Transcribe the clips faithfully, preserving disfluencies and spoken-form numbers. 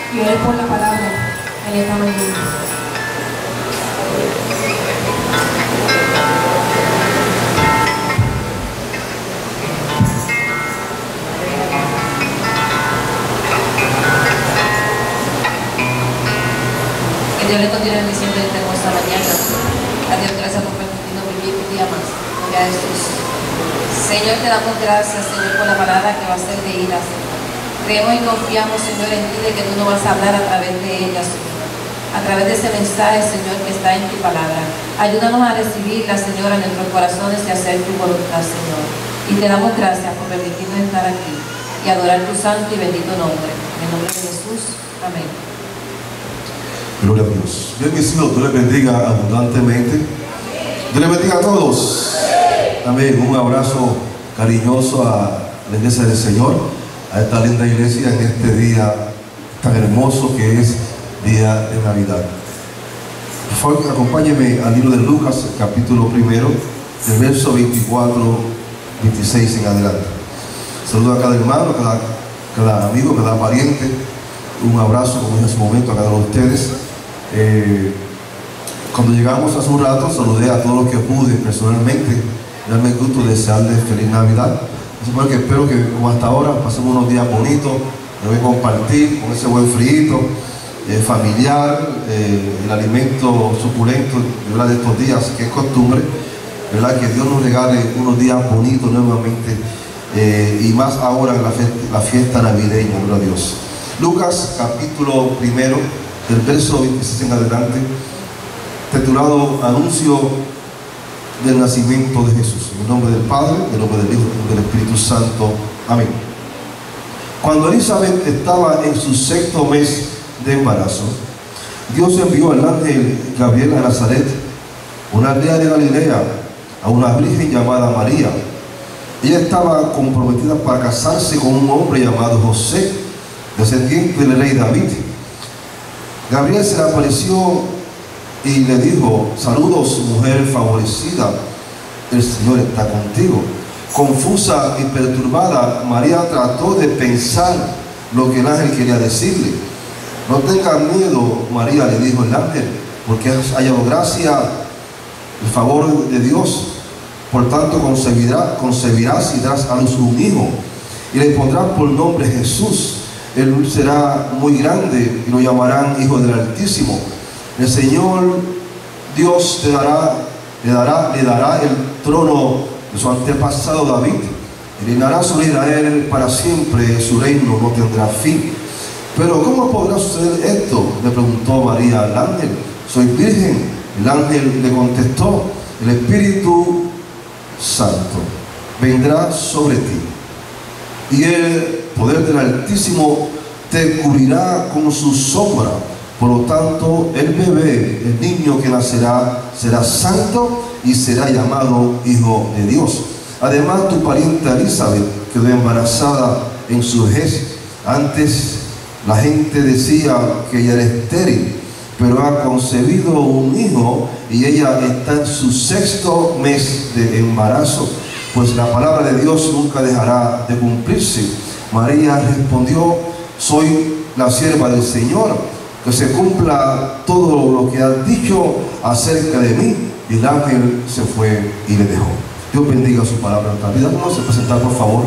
y oré por la palabra en esta mañana. Que Dios le continúe bendiciendo esta hermosa mañana. A Dios, gracias por permitirnos vivir un día más. Gloria a Jesús. Señor, te damos gracias, Señor, por la palabra que va a ser leída, Señor. Creemos y confiamos, Señor, en ti, de que tú nos vas a hablar a través de ella, Señor. A través de ese mensaje, Señor, que está en tu palabra. Ayúdanos a recibirla, Señor, en nuestros corazones y hacer tu voluntad, Señor. Y te damos gracias por permitirnos estar aquí y adorar tu santo y bendito nombre. En el nombre de Jesús. Amén. Gloria a Dios. Dios mío, Dios les bendiga abundantemente. Dios les bendiga a todos. Amén. Un abrazo cariñoso a la iglesia del Señor, a esta linda iglesia en este día tan hermoso que es día de Navidad. Por favor, acompáñenme al libro de Lucas, capítulo primero, del verso veinticuatro, veintiséis en adelante. Saludo a cada hermano, a cada, cada amigo, a cada pariente. Un abrazo, como en ese momento, a cada uno de ustedes. Eh, cuando llegamos hace un rato, saludé a todos los que pude personalmente. Darme el gusto de desearles feliz Navidad. Así que espero que, como hasta ahora, pasemos unos días bonitos, que voy a compartir con ese buen frío eh, familiar, eh, el alimento suculento, ¿verdad?, de estos días, que es costumbre, ¿verdad?, que Dios nos regale unos días bonitos nuevamente, eh, y más ahora en la fiesta, la fiesta navideña, gloria a Dios. Lucas, capítulo primero, del verso veintiséis en adelante, titulado Anuncio del nacimiento de Jesús. En el nombre del Padre, en el nombre del Hijo y del Espíritu Santo. Amén. Cuando Elizabeth estaba en su sexto mes de embarazo, Dios envió al ángel Gabriel a Nazaret, una aldea de Galilea, a una virgen llamada María. Ella estaba comprometida para casarse con un hombre llamado José, descendiente del rey David. Gabriel se le apareció y le dijo: saludos, mujer favorecida, el Señor está contigo. Confusa y perturbada, María trató de pensar lo que el ángel quería decirle. No tengas miedo, María, le dijo el ángel, porque has hallado gracia, el favor de Dios. Por tanto concebirás, concebirás y darás a luz un hijo, y le pondrás por nombre Jesús. Él será muy grande y lo llamarán Hijo del Altísimo. El Señor Dios te dará, le dará, le dará el trono de su antepasado David, y reinará sobre Israel para siempre. Su reino no tendrá fin. Pero ¿cómo podrá suceder esto?, le preguntó María al ángel. Soy virgen. El ángel le contestó: el Espíritu Santo vendrá sobre ti, y el poder del Altísimo te cubrirá con su sombra. Por lo tanto, el bebé, el niño que nacerá, será santo y será llamado Hijo de Dios. Además, tu pariente Elizabeth quedó embarazada en su vejez. Antes la gente decía que ella era estéril, pero ha concebido un hijo y ella está en su sexto mes de embarazo, pues la palabra de Dios nunca dejará de cumplirse. María respondió: soy la sierva del Señor, que se cumpla todo lo que has dicho acerca de mí. Y el ángel se fue y le dejó. Dios bendiga su palabra en nuestra vida. Vamos a presentar, por favor.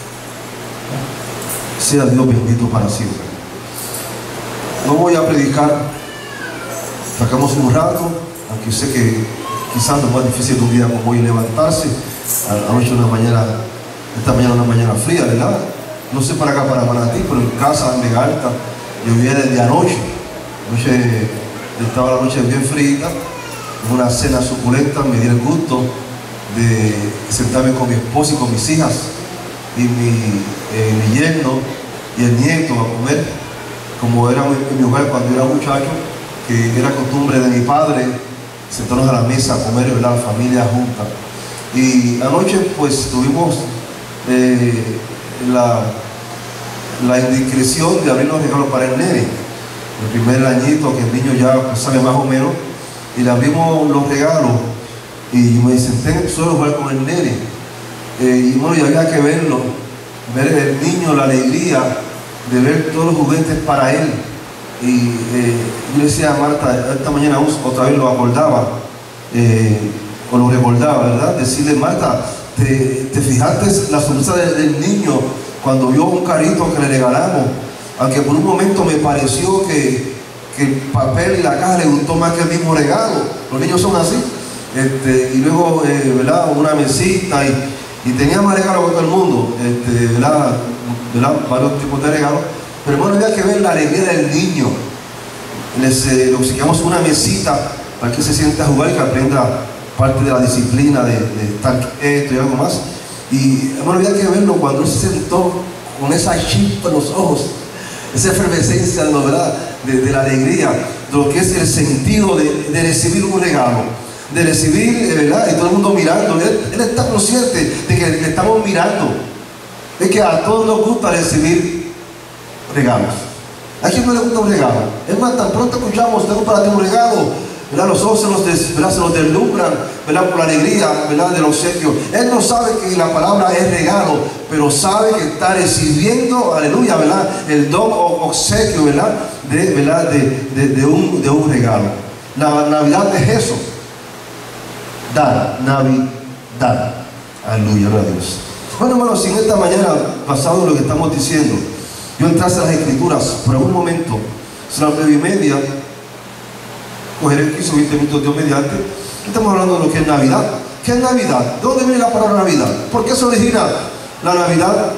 Sea Dios bendito para siempre. No voy a predicar, sacamos un rato, aunque sé que quizás lo más difícil de un día como hoy levantarse. Anoche una mañana, esta mañana una mañana fría, ¿verdad? No sé para acá, para Manatí, pero en casa en Vega Alta llovía desde anoche. Anoche estaba la noche bien fría, una cena suculenta. Me di el gusto de sentarme con mi esposa y con mis hijas y mi, eh, mi yerno y el nieto a comer, como era en mi hogar cuando era muchacho, que era costumbre de mi padre sentarnos a la mesa a comer, ¿verdad?, la familia junta. Y anoche pues tuvimos eh, la, la indiscreción de abrir los regalos para el nene, el primer añito, que el niño ya pues, sabe más o menos, y le abrimos los regalos y me senté en el suelo a jugar con el nene, eh, y bueno, y había que verlo, ver el niño, la alegría de ver todos los juguetes para él, Y eh, yo decía a Marta, esta mañana otra vez lo acordaba, eh, o lo recordaba, ¿verdad? Decirle, Marta, ¿te, te fijaste la sonrisa del, del niño cuando vio un carrito que le regalamos? Aunque por un momento me pareció que, que el papel y la caja le gustó más que el mismo regalo. Los niños son así. Este, y luego, eh, ¿verdad? Una mesita y, y tenía más regalos que todo el mundo, este, ¿verdad? ¿verdad? Varios tipos de regalos. Pero hermano, había que ver la alegría del niño. Les eh, le obsequiamos una mesita para que se sienta a jugar y que aprenda parte de la disciplina de, de estar quieto y algo más. Y hermano, había que verlo cuando él se sentó con esa chispa en los ojos, esa efervescencia, ¿no? ¿verdad? De, de la alegría, de lo que es el sentido de, de recibir un regalo, de recibir, ¿verdad? Y todo el mundo mirando. Él, él está consciente de que le estamos mirando. Es que a todos nos gusta recibir regalos. ¿A quién no le gusta un regalo? Es más, tan pronto escuchamos, tengo para ti un regalo, ¿verdad? Los ojos se nos, des, ¿verdad? se nos deslumbran, ¿verdad? Por la alegría, ¿verdad? Del obsequio. Él no sabe que la palabra es regalo, pero sabe que está recibiendo, aleluya, ¿verdad? El don o obsequio, ¿verdad? De, ¿verdad? De, de, de, un, de un regalo. La Navidad es eso. Dar, Navidad. Aleluya, gloria a Dios. Bueno, hermanos, si en esta mañana, basado en lo que estamos diciendo, yo entrase a las Escrituras por algún momento, será nueve y media, cogeré quince o veinte minutos Dios mediante. Estamos hablando de lo que es Navidad. ¿Qué es Navidad? ¿De dónde viene la palabra Navidad? ¿Por qué se origina la Navidad?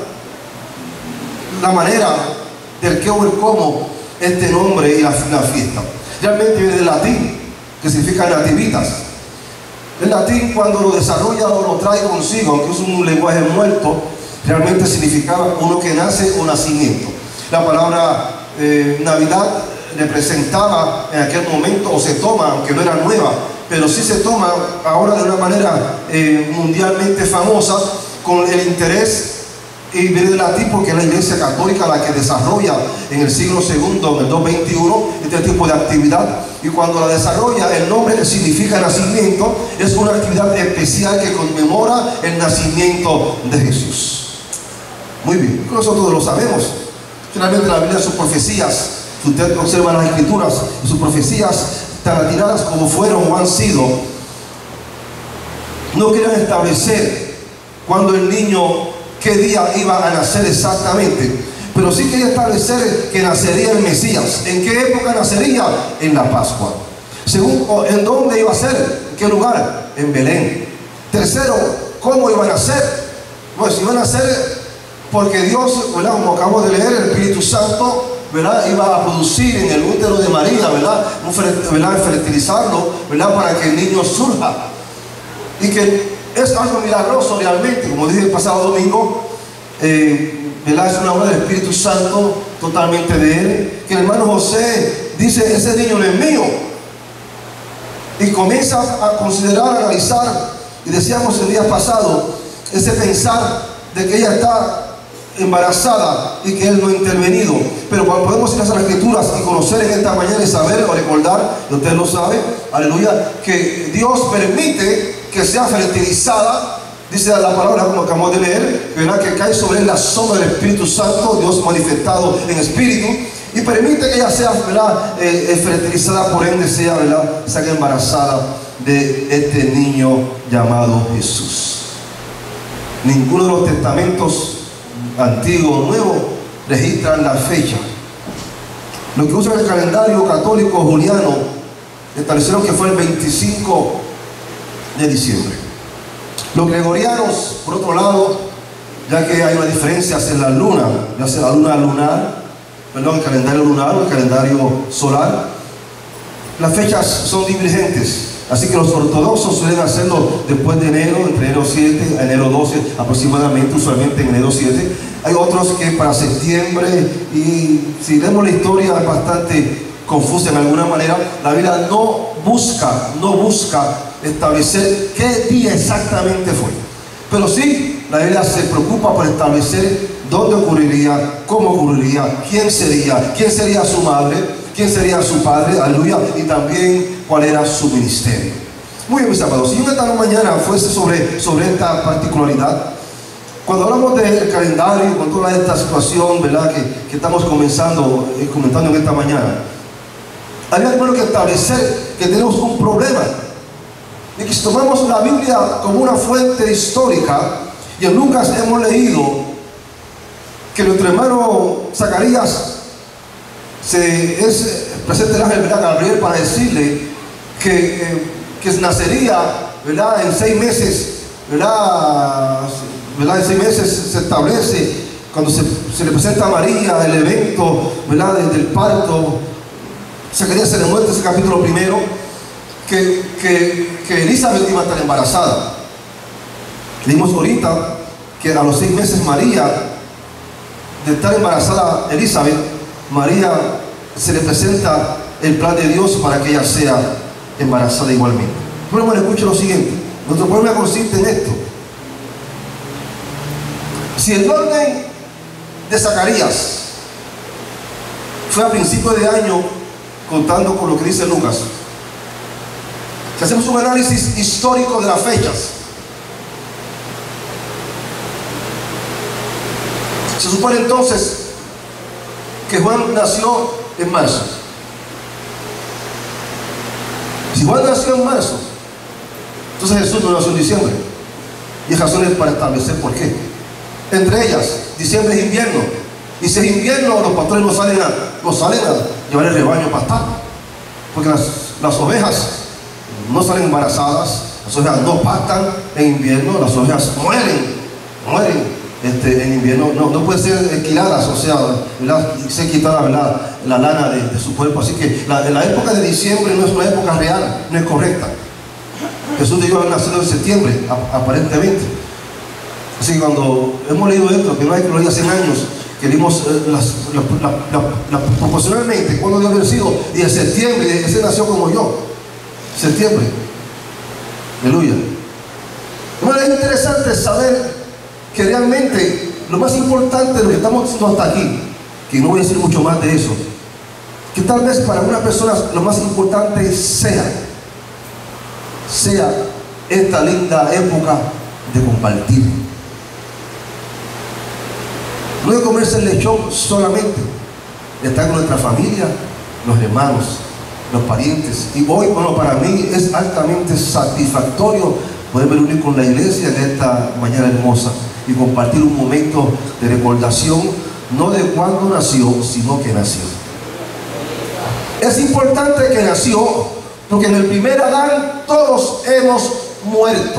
La manera del qué o el cómo este nombre y la, la fiesta. Realmente viene del latín, que significa nativitas. El latín, cuando lo desarrolla o lo trae consigo, aunque es un lenguaje muerto, realmente significaba uno que nace o nacimiento. La palabra eh, Navidad representaba en aquel momento, o se toma, aunque no era nueva, pero sí se toma ahora de una manera eh, mundialmente famosa, con el interés, y viene del latín porque es la Iglesia Católica la que desarrolla en el siglo segundo, en el doscientos veintiuno, este tipo de actividad. Y cuando la desarrolla, el nombre que significa nacimiento es una actividad especial que conmemora el nacimiento de Jesús. Muy bien, nosotros lo sabemos. Finalmente la Biblia, sus profecías, si usted observa las Escrituras, sus profecías tan atinadas como fueron o han sido, no quieren establecer cuando el niño, qué día iba a nacer exactamente, pero sí quería establecer que nacería el Mesías. ¿En qué época nacería? En la Pascua. Según, ¿en dónde iba a ser? ¿En qué lugar? En Belén. Tercero, ¿cómo iba a nacer? Pues iba a nacer porque Dios, ¿verdad? Como acabamos de leer, el Espíritu Santo, ¿verdad? Iba a producir en el útero de María, ¿verdad? Un, ¿verdad? Fertilizarlo, ¿verdad? Para que el niño surja. Y que es algo milagroso realmente, como dije el pasado domingo, eh, ¿verdad? Es una obra del Espíritu Santo, totalmente de Él, que el hermano José dice, ese niño no es mío. Y comienza a considerar, a analizar, y decíamos el día pasado, ese pensar de que ella está embarazada y que él no ha intervenido. Pero cuando podemos ir a las Escrituras y conocer en esta mañana y saber o recordar, y usted lo sabe, aleluya, que Dios permite que sea fertilizada, dice la palabra como acabamos de leer, ¿verdad? Que cae sobre él la sombra del Espíritu Santo, Dios manifestado en espíritu, y permite que ella sea, ¿verdad? Eh, eh, fertilizada, por ende sea, ¿verdad? Sea embarazada de este niño llamado Jesús. Ninguno de los testamentos antiguo o nuevo registran la fecha. Lo que usa el calendario católico juliano establecieron que fue el veinticinco de diciembre. Los gregorianos, por otro lado, ya que hay una diferencia en la luna, ya sea la luna lunar, perdón, el calendario lunar o el calendario solar, las fechas son divergentes. Así que los ortodoxos suelen hacerlo después de enero, entre enero siete a enero doce aproximadamente, usualmente en enero siete. Hay otros que para septiembre, y si leemos la historia es bastante confusa en alguna manera. La Biblia no busca, no busca establecer qué día exactamente fue. Pero sí, la Biblia se preocupa por establecer dónde ocurriría, cómo ocurriría, quién sería, quién sería su madre, quién sería su padre, aleluya, y también cuál era su ministerio. Muy bien, mis amados, si yo esta mañana fuese sobre, sobre esta particularidad, cuando hablamos del calendario, con toda esta situación, ¿verdad?, que, que estamos comenzando, eh, comentando en esta mañana, había primero que establecer que tenemos un problema. Y que si tomamos la Biblia como una fuente histórica, y en Lucas hemos leído que nuestro hermano Zacarías se es presente el ángel, ¿verdad?, Gabriel, para decirle que, eh, que nacería, ¿verdad?, en seis meses, ¿verdad?, ¿verdad? En seis meses se establece, cuando se, se le presenta a María el evento, ¿verdad?, desde el parto. Zacarías se le muestra ese capítulo primero que, que, que Elizabeth iba a estar embarazada. Leímos ahorita que a los seis meses María, de estar embarazada Elizabeth, María se le presenta el plan de Dios para que ella sea embarazada igualmente. Pero bueno, escuche lo siguiente. Nuestro problema consiste en esto. Si el orden de Zacarías fue a principios de año, contando con lo que dice Lucas, si hacemos un análisis histórico de las fechas, se supone entonces que Juan nació en marzo. Si Juan nació en marzo, entonces Jesús no nació en diciembre. Y hay razones para establecer por qué. Entre ellas, diciembre es invierno. Y si es invierno, los pastores no salen a, no salen a llevar el rebaño a pastar. Porque las, las ovejas no salen embarazadas, las ovejas no pastan en invierno, las ovejas mueren, mueren. Este, en invierno no, no pueden ser esquiladas, o sea, ¿verdad?, ser quitada, ¿verdad?, la lana de, de su cuerpo. Así que la, la época de diciembre no es una época real, no es correcta. Jesús debió haber nacido en septiembre, ap aparentemente. Así que cuando hemos leído esto, que no hay que lo leía cien años, que vimos eh, las, la, la, la, la, proporcionalmente cuando Dios había sido, y en septiembre, ese nació como yo, septiembre. Aleluya. Bueno, es interesante saber que realmente lo más importante de lo que estamos haciendo hasta aquí, que no voy a decir mucho más de eso, que tal vez para una persona lo más importante sea, sea esta linda época de compartir. No de comerse el lechón solamente, de estar con nuestra familia, los hermanos, los parientes. Y hoy, bueno, para mí es altamente satisfactorio poderme reunir con la iglesia en esta mañana hermosa y compartir un momento de recordación, no de cuándo nació, sino que nació. Es importante que nació, porque en el primer Adán todos hemos muerto.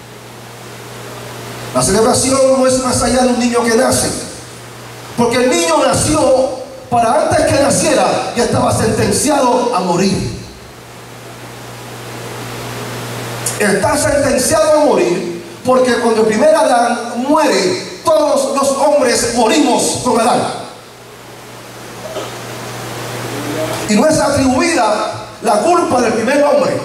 La celebración no es más allá de un niño que nace, porque el niño nació para antes que naciera ya estaba sentenciado a morir. Está sentenciado a morir porque cuando el primer Adán muere, todos los hombres morimos con Adán. Y no es atribuida la culpa del primer hombre.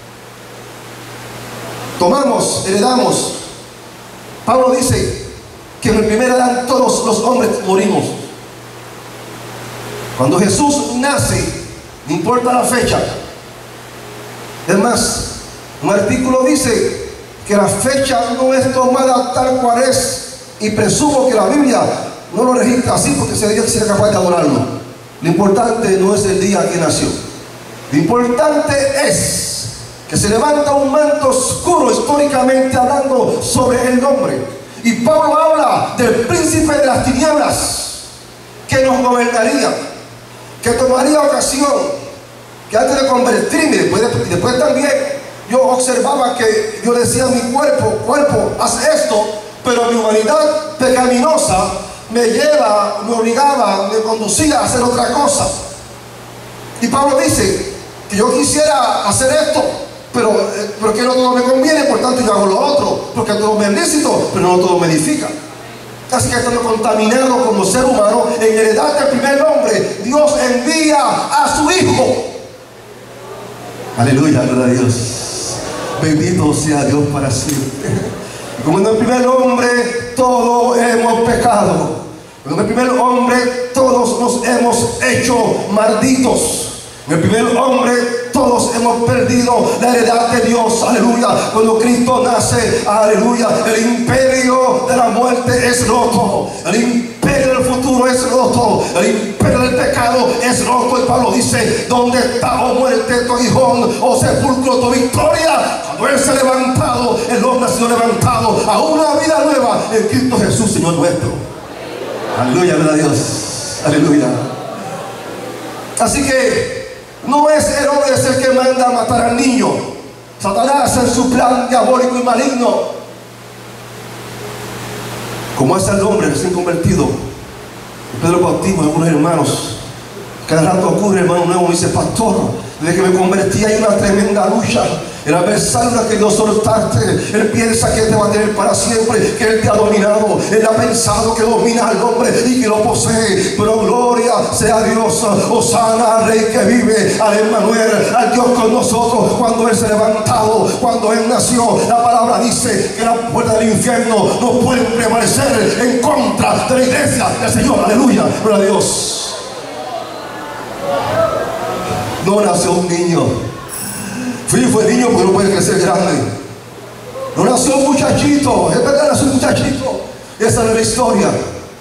Tomamos, heredamos. Pablo dice que en el primer Adán todos los hombres morimos. Cuando Jesús nace, no importa la fecha. Es más, un artículo dice que la fecha no es tomada tal cual es, y presumo que la Biblia no lo registra así porque sería que sea capaz de adorarlo. Lo importante no es el día que nació. Lo importante es que se levanta un manto oscuro históricamente hablando sobre el nombre. Y Pablo habla del príncipe de las tinieblas que nos gobernaría, que tomaría ocasión, que antes de convertirme, después, de, después también yo observaba que yo decía a mi cuerpo, cuerpo, haz esto, pero mi humanidad pecaminosa me lleva, me obligaba, me conducía a hacer otra cosa. Y Pablo dice que yo quisiera hacer esto, pero, eh, pero que no todo me conviene, por tanto yo hago lo otro, porque todo me es lícito, pero no todo me edifica. Así que estando contaminado como ser humano, en heredad del primer hombre, Dios envía a su Hijo. Aleluya, gloria a Dios. Bendito sea Dios para siempre. Como en el primer hombre todos hemos pecado, en el primer hombre todos nos hemos hecho malditos. En el primer hombre Todos hemos perdido la heredad de Dios, aleluya. Cuando Cristo nace, aleluya, el imperio de la muerte es roto. El imperio del futuro es roto. El imperio del pecado es roto. Y Pablo dice: ¿dónde está, oh muerte, tu aguijón, oh sepulcro, tu victoria? Cuando Él se ha levantado, el hombre ha sido levantado a una vida nueva en Cristo Jesús, Señor nuestro. Aleluya, gloria a Dios. Aleluya. Así que no es Herodes el que manda a matar al niño. Satanás en su plan diabólico y maligno, como es el hombre recién convertido. Pedro Bautismo, algunos hermanos, cada rato ocurre, hermano nuevo, me dice: pastor, desde que me convertí hay una tremenda lucha. El adversario ha querido soltarte. Él piensa que te va a tener para siempre, que Él te ha dominado. Él ha pensado que domina al hombre y que lo posee. Pero gloria sea a Dios. Hosana al Rey que vive, al Emmanuel, al Dios con nosotros. Cuando Él se ha levantado, cuando Él nació, la palabra dice que las puertas del infierno no pueden prevalecer en contra de la iglesia del Señor. Aleluya, gloria a Dios. No nació un niño. Fui fue niño, pero no puede crecer grande. No nació un muchachito. Es verdad, nació un muchachito. Esa no es la historia.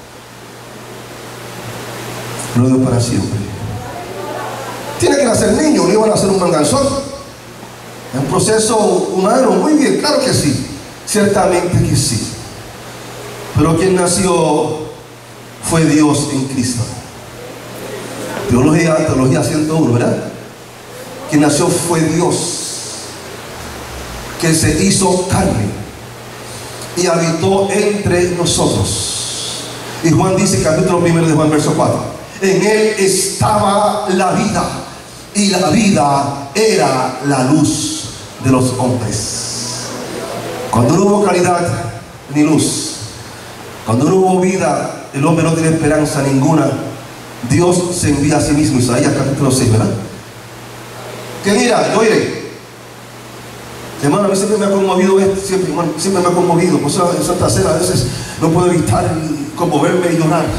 Lo dio para siempre. Tiene que nacer niño, no iba a nacer un manganzón. Es un proceso humano, muy bien, claro que sí. Ciertamente que sí. Pero quien nació fue Dios en Cristo. Teología, teología ciento uno, ¿verdad? Quien nació fue Dios, que se hizo carne y habitó entre nosotros. Y Juan dice, capítulo primero de Juan, verso cuatro: en Él estaba la vida, y la vida era la luz de los hombres. Cuando no hubo claridad ni luz, cuando no hubo vida, el hombre no tiene esperanza ninguna. Dios se envía a sí mismo. Isaías capítulo seis, ¿verdad? Que mira, yo iré. Hermano, a mí siempre me ha conmovido esto, siempre, hermano, siempre me ha conmovido. Por eso en Santa Cena a veces no puedo evitar conmoverme y llorar.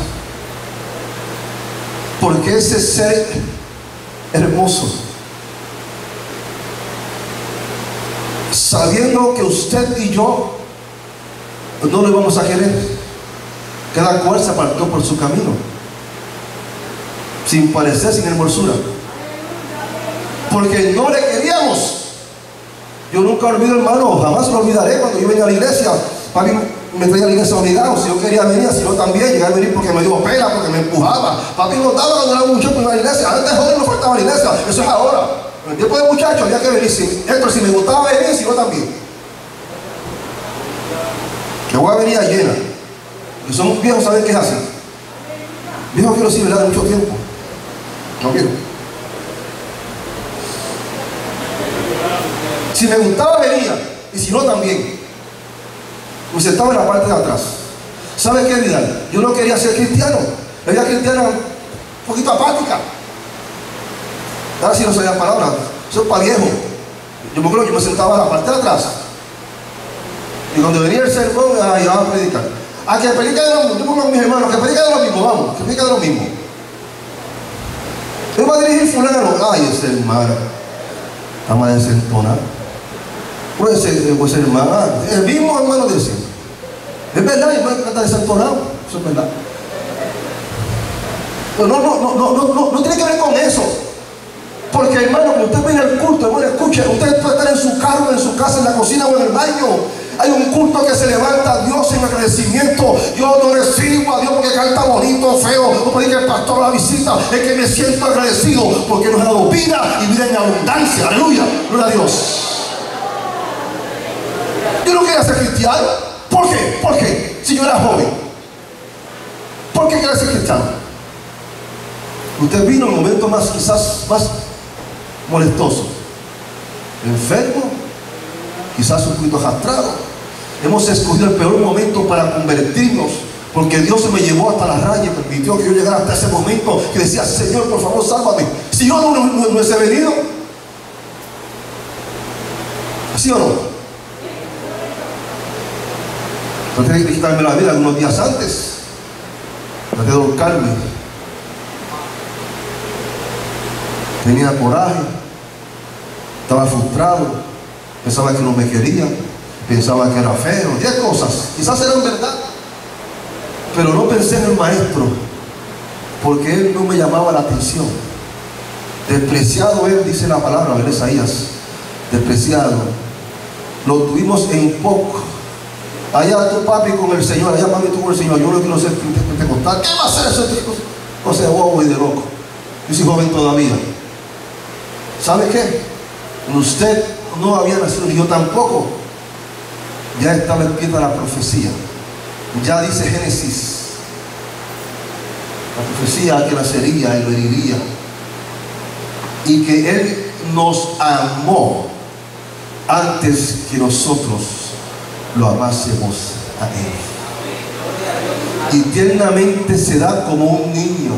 Porque ese ser hermoso, sabiendo que usted y yo no le vamos a querer, cada cual se apartó por su camino, sin parecer, sin hermosura, porque no le queríamos. Yo nunca olvido, hermano, jamás lo olvidaré, cuando yo venía a la iglesia. Papi me traía a la iglesia obligado. Si yo quería venir, si yo también llegué a venir porque me dio pena, porque me empujaba. Papi nos daba cuando era mucho por la iglesia. Antes joven no faltaba la iglesia, eso es ahora. En el tiempo de muchachos había que venir. Si, esto, si me gustaba venir, si yo también. Que voy a venir llena. Que son viejos, saben que es así. Viejos quiero decir, ¿verdad? De mucho tiempo. No quiero. Si me gustaba venía, y si no también. Me sentaba en la parte de atrás. ¿Sabe qué, Vidal? Yo no quería ser cristiano. La vida cristiana un poquito apática. Ahora sí no sabía palabras. Eso es para viejo. Yo me acuerdo que yo me sentaba en la parte de atrás. Y cuando venía el sermón, ah, iba a predicar. A que predica de lo mismo. Yo pongo a mis hermanos, que predica de lo mismo, vamos, que predica de lo mismo. Yo voy a dirigir fulano. Ay, ese hermano. Vamos a desentonar. Puede ser, puede ser hermano, el mismo hermano dice, es verdad, y puede cantar desentonado, eso es verdad. Pero no, no, no, no, no, no, no tiene que ver con eso. Porque, hermano, cuando usted viene al culto, hermano, escuche, usted puede estar en su carro, en su casa, en la cocina o en el baño. Hay un culto que se levanta a Dios en agradecimiento. Yo no recibo a Dios porque canta bonito, feo, o porque el pastor la visita. Es que me siento agradecido porque nos ha dado vida y vida en abundancia. Aleluya, gloria a Dios. Yo no quería ser cristiano. ¿Por qué? ¿Por qué? Si yo era joven. ¿Por qué quería ser cristiano? Usted vino en un momento más, quizás más molestoso. Enfermo, quizás un poquito arrastrado. Hemos escogido el peor momento para convertirnos, porque Dios me llevó hasta la raya y permitió que yo llegara hasta ese momento que decía: Señor, por favor, sálvame. Si yo no, no, no, no hubiese venido, ¿sí o no? Traté de quitarme la vida algunos días antes. Traté de ahorcarme. Tenía coraje. estaba frustrado, pensaba que no me quería, pensaba que era feo, diez cosas, quizás eran verdad, pero no pensé en el maestro, porque él no me llamaba la atención. Despreciado él, dice la palabra en Isaías, despreciado, lo tuvimos en poco. Allá tu papi con el Señor, allá mami tú con el Señor, yo no quiero ser pentecostal, ¿qué va a hacer ese tipo? O sea, bobo y de loco, yo soy joven todavía. ¿Sabe qué? Usted no había nacido, yo tampoco. Ya estaba escrita la profecía. Ya dice Génesis, la profecía que nacería y lo heriría, y que Él nos amó antes que nosotros lo amásemos a Él. Y tiernamente se da como un niño.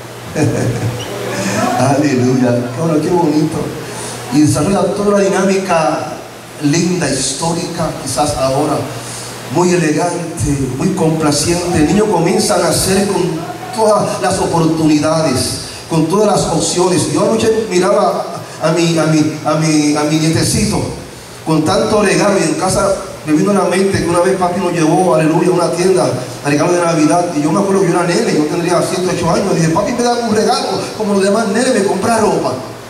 Aleluya, bueno, qué bonito. Y desarrolla toda una dinámica linda, histórica, quizás ahora muy elegante, muy complaciente. El niño comienza a nacer con todas las oportunidades, con todas las opciones. Yo anoche miraba a mi, a mi, a mi, a mi nietecito con tanto regalo, y en casa me vino a la mente que una vez papi nos llevó, aleluya, a una tienda a regalo de Navidad, y yo me acuerdo que yo era nene, yo tendría siete, ocho años, y dije, papi me da un regalo como los demás nenes, me compra ropa.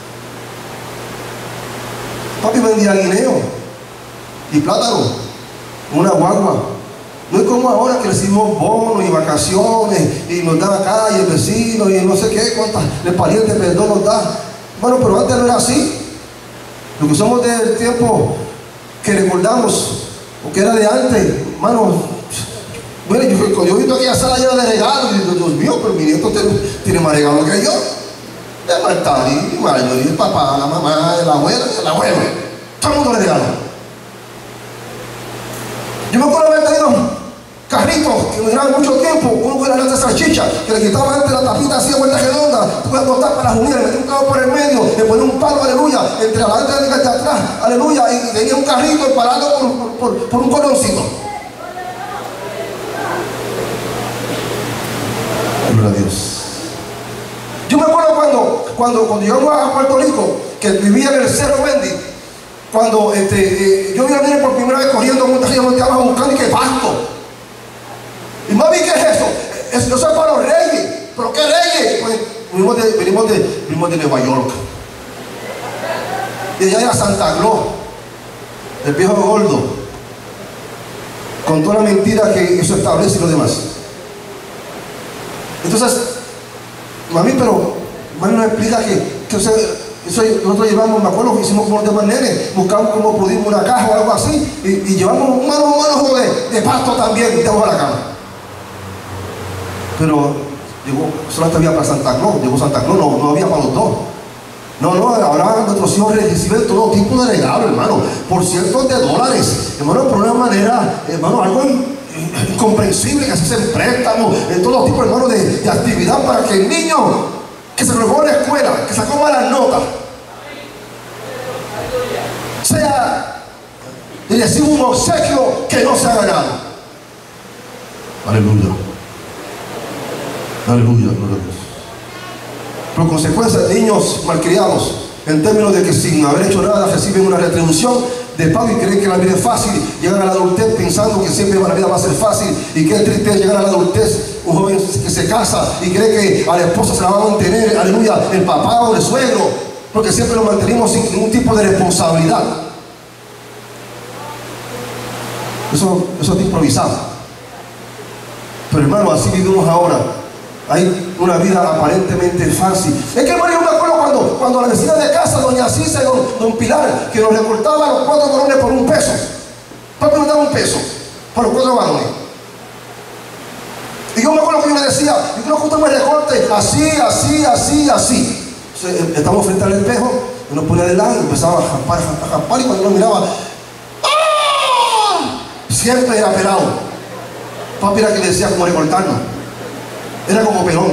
Papi vendía guineo y plátano, una guagua. No es como ahora que recibimos bonos y vacaciones y nos dan acá y el vecino y no sé qué, cuántas de parientes perdón nos da. Bueno, pero antes no era así. Lo que somos del tiempo que recordamos, o que era de antes, hermano. Bueno, yo, yo he visto aquella sala llena de regalos y digo, Dios mío, pero mi nieto tiene, tiene más regalos que yo. El Martari, el Mario, el papá, la mamá, la abuela, el abuelo. Todo el mundo le regaló. Yo me acuerdo haber tenido carritos que me duraban mucho tiempo, uno con la lata de salchicha, que le quitaba antes la tapita así de vuelta redonda, tú puedes botar para las uniones, le metía un cabo por el medio, le ponía un palo, aleluya, entre la lata de atrás, aleluya, y tenía un carrito parado por, por, por, por un coloncito. Gloria a Dios. Yo me acuerdo cuando, cuando, cuando llegamos a Puerto Rico, que vivía en el Cerro Bendy, cuando este, eh, yo vi a venir por primera vez corriendo monte arriba, monte abajo, buscando y que pasto. Y mami, ¿qué es eso? Eso es para los reyes. ¿Pero qué reyes? Pues venimos de, venimos de, venimos de Nueva York. Y allá era Santa Claus, el viejo gordo, con toda la mentira que eso establece y lo demás. Entonces, mami, pero mami nos explica que, que o sea, eso nosotros llevamos, me acuerdo que hicimos como los demás nenes, buscamos como pudimos una caja o algo así, y, y llevamos un mano un manojo de, de pasto también debajo de la cama. Pero llegó, solamente había para Santa Claus, llegó Santa Claus, no, no había para los dos. No, no, ahora nuestros hijos reciben todo tipo de regalos, hermano, por cientos de dólares, hermano, por una manera, hermano, algo incomprensible, que se hacen préstamos, en todo tipo, hermano, de, de actividad para que el niño que se robó en la escuela, que sacó malas notas, sea y reciba un obsequio que no se ha ganado. Aleluya. Aleluya, gloria a Dios. Por consecuencia, niños malcriados, en términos de que sin haber hecho nada reciben una retribución de pago y creen que la vida es fácil, llegan a la adultez pensando que siempre la vida va a ser fácil, y qué triste es llegar a la adultez, un joven que se casa y cree que a la esposa se la va a mantener, aleluya, el papá o el suegro, porque siempre lo mantenimos sin ningún tipo de responsabilidad. Eso, eso es improvisado. Pero hermano, así vivimos ahora. Hay una vida aparentemente fácil. Es que hermano, yo me acuerdo cuando, cuando la vecina de casa, doña Cisa y don, don Pilar, que nos recortaba los cuatro varones por un peso. Papi nos daba un peso por los cuatro varones. Y yo me acuerdo que yo le decía, yo quiero que usted me recorte así, así, así, así. Entonces, estamos frente al espejo, y nos ponía de lado y empezaba a jampar, a jampar, y cuando nos miraba, ¡ah! Siempre era pelado. Papi era que le decía cómo recortarnos. Era como Perón.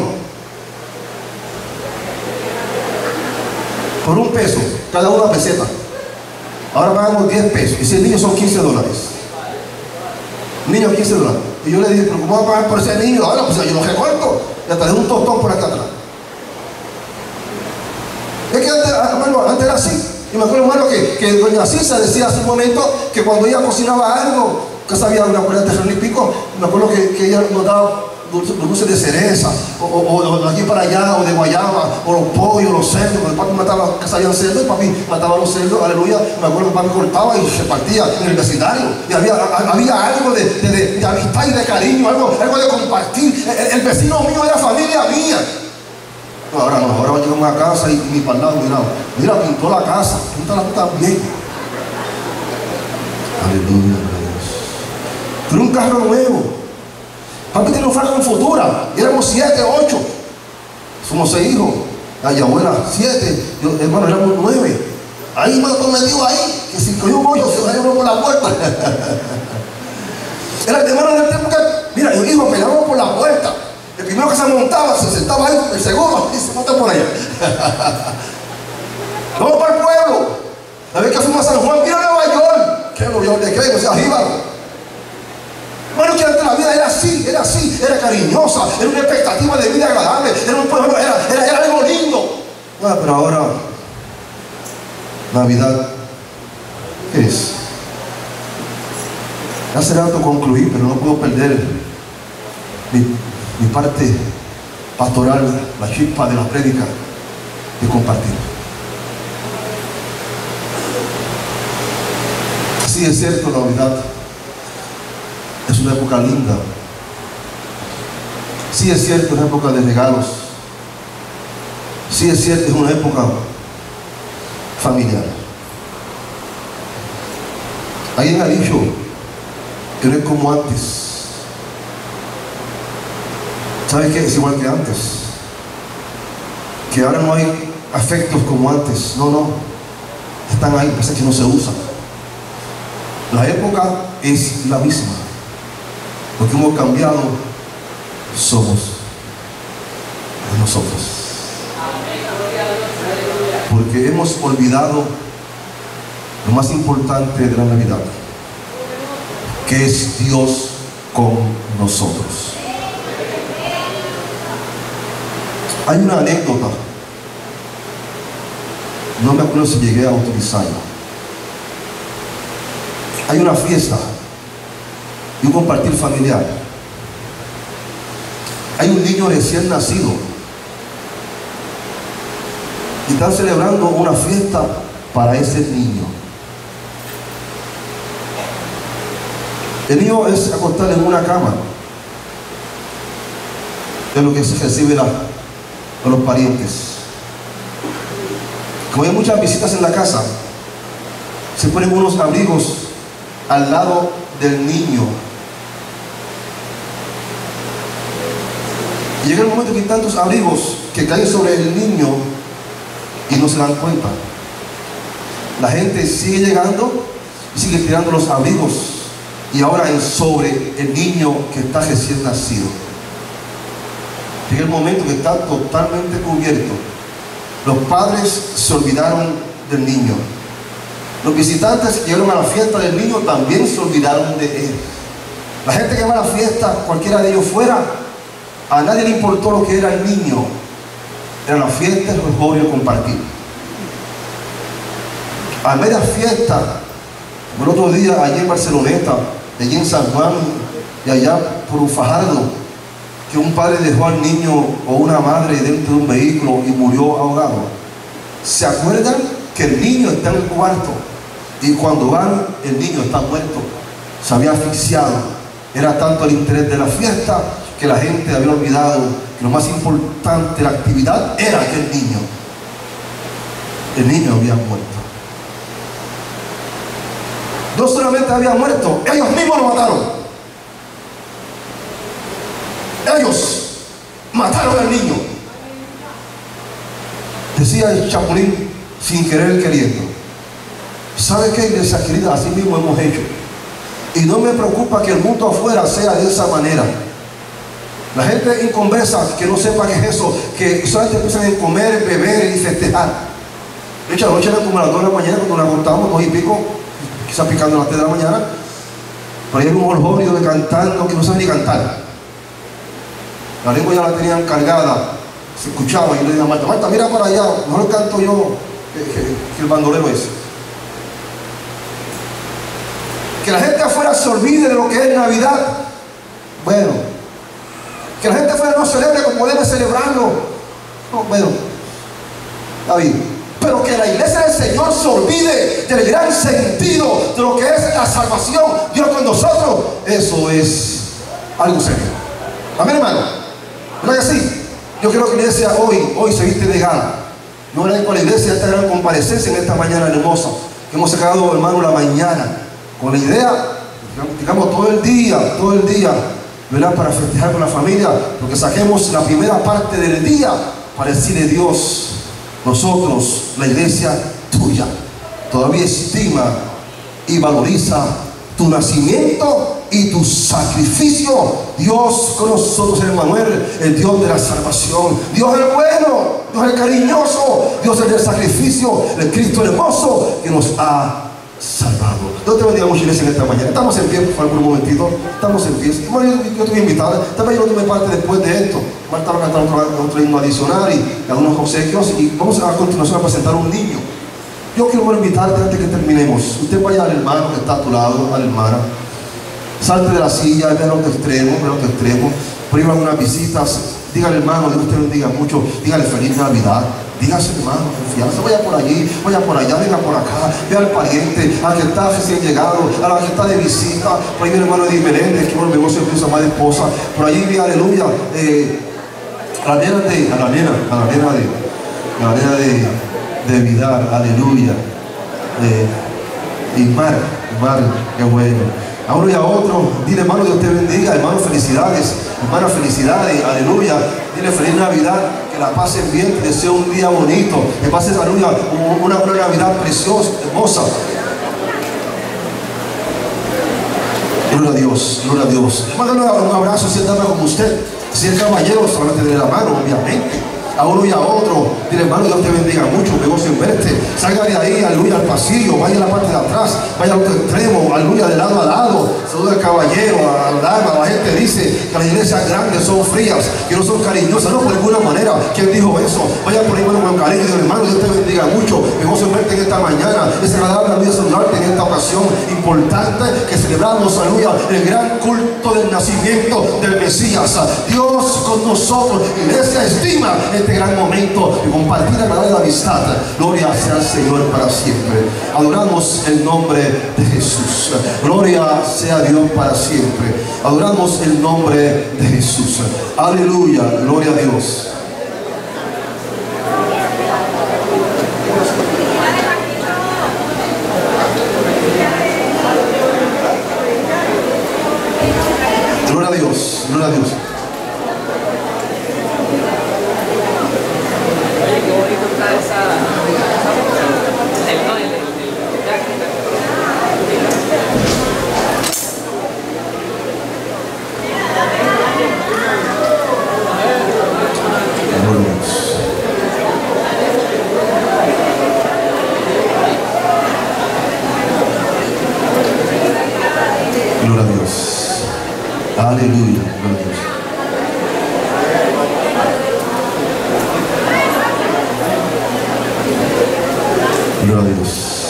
Por un peso, cada una peseta. Ahora pagamos diez pesos. Y si el niño son quince dólares. Niño, quince dólares. Y yo le dije, pero ¿cómo voy a pagar por ese niño? Ahora, pues yo lo recorto. Y hasta de un tostón por acá atrás. Es que antes, hermano, antes era así. Y me acuerdo, hermano, que, que doña Cisa decía hace un momento que cuando ella cocinaba algo, que sabía una cuarenta de terreno y pico, me acuerdo que, que ella nos daba dulces, dulces de cereza, o, o, o de aquí para allá, o de guayaba, o los pollos, los cerdos. El papi mataba, que sabían cerdos, el papi mataba los cerdos, aleluya. Me acuerdo que el papi cortaba y se partía en el vecindario. Y había, había algo de, de, de, de amistad y de cariño, algo, algo de compartir. El, el vecino mío era familia mía. No, ahora no, ahora llegamos a casa y ni para el lado, mira, mira, pintó la casa, pinta la puta bien. Aleluya, Dios. Pero un carro nuevo. Papi tiene un Falcon Futura, y éramos siete, ocho. Somos seis hijos. Ay, abuela, siete. Yo, hermano, éramos nueve. Ahí me metió ahí, que si cogió un bollo, se salió por la puerta. Era el hermano del tiempo que, mira, los hijos peleaban por la puerta. El primero que se montaba, se sentaba ahí, el segundo, y se monta por allá. Vamos para el pueblo. La vez que fuimos a San Juan, mira Nueva York. ¿Qué Nueva York de qué? O sea, Jíbaro. Bueno, que antes la vida era así, era así, era cariñosa, era una expectativa de vida agradable, era un pueblo, era, era, era algo lindo. Ah, pero ahora, Navidad, ¿qué es? Hace rato concluí, pero no puedo perder mi, mi parte pastoral, la chispa de la prédica, de compartir. Sí, es cierto, la Navidad es una época linda. Sí, es cierto, es una época de regalos. Sí, es cierto, es una época familiar. Alguien ha dicho que no es como antes. ¿Sabes qué? Es igual que antes. Que ahora no hay afectos como antes. No, no. Están ahí, pasa que no se usan. La época es la misma. Lo que hemos cambiado somos de nosotros. Porque hemos olvidado lo más importante de la Navidad, que es Dios con nosotros. Hay una anécdota, no me acuerdo si llegué a utilizarla. Hay una fiesta y un compartir familiar. Hay un niño recién nacido y están celebrando una fiesta para ese niño. El niño es acostado en una cama, de lo que se recibe la, de los parientes. Como hay muchas visitas en la casa, se ponen unos abrigos al lado del niño. Y llega el momento que hay tantos abrigos que caen sobre el niño y no se dan cuenta. La gente sigue llegando y sigue tirando los abrigos, y ahora es sobre el niño que está recién nacido. Llega el momento que está totalmente cubierto. Los padres se olvidaron del niño. Los visitantes que llegaron a la fiesta del niño también se olvidaron de él. La gente que va a la fiesta, cualquiera de ellos fuera, a nadie le importó lo que era el niño. Era la fiesta, el jolgorio, compartir. A media fiesta, el otro día allí en Barceloneta, allí en San Juan y allá por Fajardo, que un padre dejó al niño o una madre dentro de un vehículo y murió ahogado. ¿Se acuerdan que el niño está en el cuarto? Y cuando van, el niño está muerto, se había asfixiado. Era tanto el interés de la fiesta que la gente había olvidado que lo más importante de la actividad era aquel niño. El niño había muerto. No solamente había muerto, ellos mismos lo mataron. Ellos mataron al niño. Decía el Chapulín, sin querer queriendo. ¿Sabe qué, iglesia querida? Así mismo hemos hecho. Y no me preocupa que el mundo afuera sea de esa manera. La gente inconversa que no sepa qué es eso, que solamente empiezan a comer, beber y festejar. De hecho, anoche era como a las dos de la mañana cuando nos acostamos, dos y pico, quizás picando a las tres de la mañana. Por ahí hay un jolgorio de cantando que no sabe ni cantar. La lengua ya la tenían cargada, se escuchaba. Y yo le dije a Marta, Marta, mira para allá, mejor canto yo. que, que, que el bandolero es. Que la gente afuera se olvide de lo que es Navidad. Bueno, que la gente afuera no celebre como debe celebrarlo. No, bueno, está bien. Pero que la iglesia del Señor se olvide del gran sentido de lo que es la salvación, Dios con nosotros, eso es algo serio. Amén, hermano. ¿Verdad que sí? Yo quiero que la iglesia hoy, hoy se viste de gala. No era con la iglesia esta gran comparecencia en esta mañana hermosa que hemos sacado, hermano, la mañana con la idea, digamos, todo el día, todo el día, ¿verdad? Para festejar con la familia, porque saquemos la primera parte del día para decirle: Dios, nosotros, la iglesia tuya, todavía estima y valoriza tu nacimiento y tu sacrificio. Dios con nosotros, Emmanuel, el Dios de la salvación. Dios el bueno, Dios el cariñoso, Dios el del sacrificio, el Cristo hermoso que nos ha salvado. Dios te bendiga mucho, iglesia, en esta mañana. Estamos en pie, por favor, por un momentito. Estamos en pie. Bueno, yo, yo te voy a invitar. También yo no tomé parte después de esto. Marta va a cantar otro, otro himno adicional y algunos obsequios. Y vamos a, a continuación a presentar un niño. Yo quiero bueno, invitarte antes que terminemos. Usted vaya al hermano que está a tu lado, a la hermana. Salte de la silla, ve a otro extremo, ve a otro extremo. Prohíba algunas visitas. Dígale, hermano, Dios te bendiga mucho. Dígale feliz Navidad. Dígase, hermano, confianza, vaya por allí, vaya por allá, venga por acá, ve al pariente, al que está recién llegado, a la que está de visita. Por ahí viene el hermano Edith Meléndez, que bueno, negocio de su amada esposa. Por allí vi, aleluya, eh, a la nena de, a la nena, a la nena de, a la nena de, de Vidal, aleluya. Eh, y Mar, Mar, qué bueno. A uno y a otro, dile, hermano, Dios te bendiga, hermano, felicidades, hermana, felicidades, aleluya. Dile feliz Navidad, que la pasen bien, te deseo un día bonito, que pases, aleluya, una, una Navidad preciosa, hermosa. Gloria a Dios, gloria a Dios. Mándale un abrazo, siéntame como usted. Si es caballero, solamente de la mano, obviamente. A uno y a otro, dile, hermano, Dios te bendiga mucho, que goce en verte. Salga de ahí, aleluya, al pasillo, vaya a la parte de atrás, vaya al otro extremo, aleluya, de lado a lado. Saluda al caballero, a la dama. La gente dice que las iglesias grandes son frías, que no son cariñosas. No, por ninguna manera. ¿Quién dijo eso? Vaya por ahí, bueno, con cariño, dile, hermano, Dios te bendiga mucho, que goce en verte en esta mañana. Es agradable, aleluya, saludarte en esta ocasión importante que celebramos, aleluya, el gran culto del nacimiento del Mesías. Dios con nosotros, iglesia, estima este gran momento de compartir la verdadera amistad. Gloria sea al Señor para siempre. Adoramos el nombre de Jesús. Gloria sea a Dios para siempre. Adoramos el nombre de Jesús. Aleluya, gloria a Dios. Gloria a Dios, gloria a Dios. Gloria a Dios. Aleluya. Gloria a Dios. Gloria a Dios.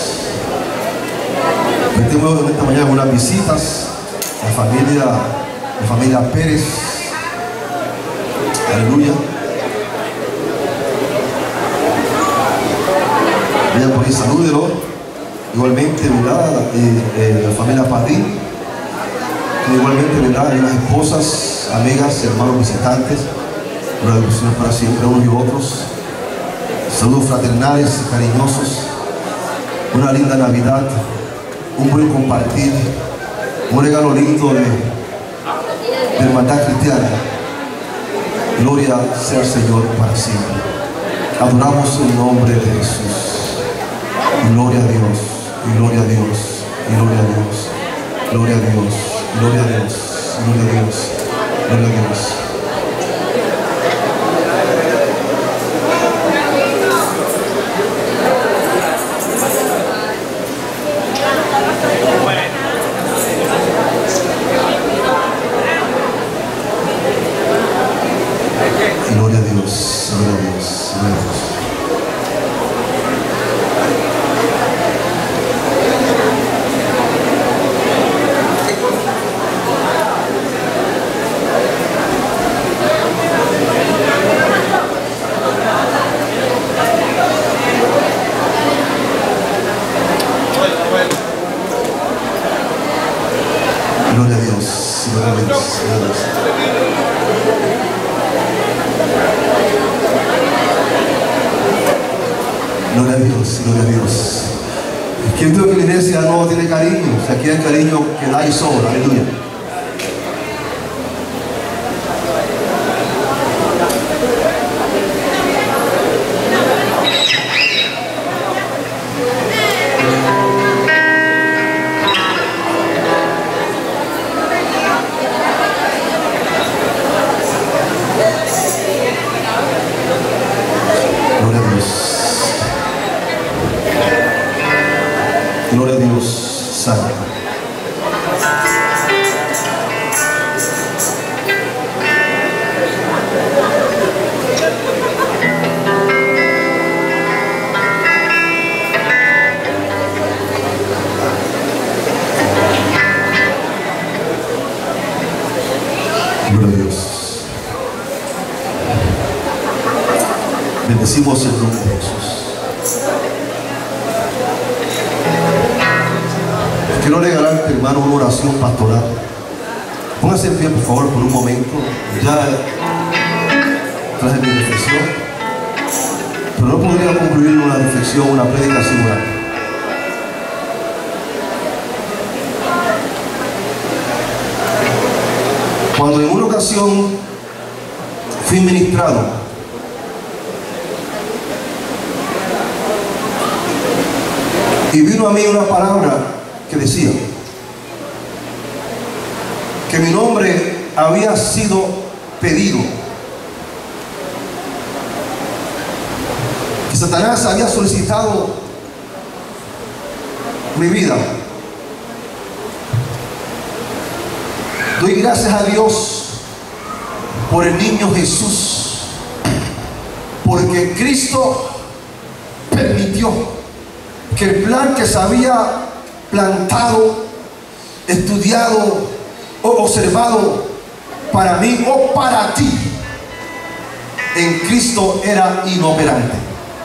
Tenemos en esta mañana unas visitas. La familia, la familia Pérez. Aleluya. Vayan por ahí, salúdelo. Igualmente, ¿verdad? Eh, eh, la familia Padín. Igualmente, ¿verdad? Y las esposas, amigas, hermanos visitantes. Una devoción para siempre, unos y otros. Saludos fraternales y cariñosos. Una linda Navidad, un buen compartir, un regalo lindo de, de hermandad cristiana. Gloria sea al Señor para siempre. Adoramos el nombre de Jesús. Gloria a Dios, y gloria a Dios, y gloria a Dios, gloria a Dios, gloria a Dios, gloria a Dios, gloria a Dios. Gloria a Dios, gloria a Dios, gloria a Dios. Gloria a Dios, gloria a Dios. ¿Quién dijo que la iglesia no tiene cariño? O sea, aquí hay cariño que da y sobra, aleluya. Gloria a Dios, santo. Gloria a Dios. Bendecimos el nombre de Jesús. Quiero regalarte, hermano, una oración pastoral. Póngase en pie, por favor, por un momento. Ya traje mi reflexión, pero no podría concluir una reflexión, una predicación. Cuando en una ocasión fui ministrado, y vino a mí una palabra que decía que mi nombre había sido pedido, que Satanás había solicitado mi vida. Doy gracias a Dios por el niño Jesús, porque Cristo permitió que el plan que se había plantado, estudiado o observado para mí o para ti, en Cristo era inoperante.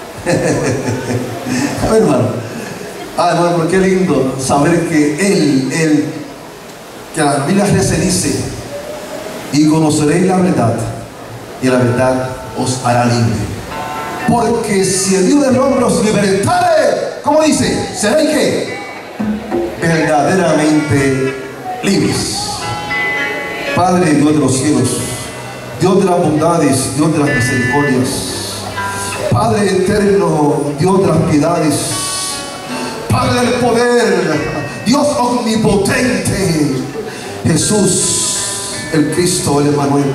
A ver, hermano, ah, hermano, qué lindo saber que Él, Él, que la Biblia se dice, y conoceréis la verdad, y la verdad os hará libre. Porque si el Dios del hombre os libertare, ¿cómo dice? ¿Seréis qué? Verdaderamente libres. Padre, Dios de los cielos, Dios de las bondades, Dios de las misericordias, Padre eterno, Dios de las piedades, Padre del poder, Dios omnipotente, Jesús, el Cristo, el Emmanuel.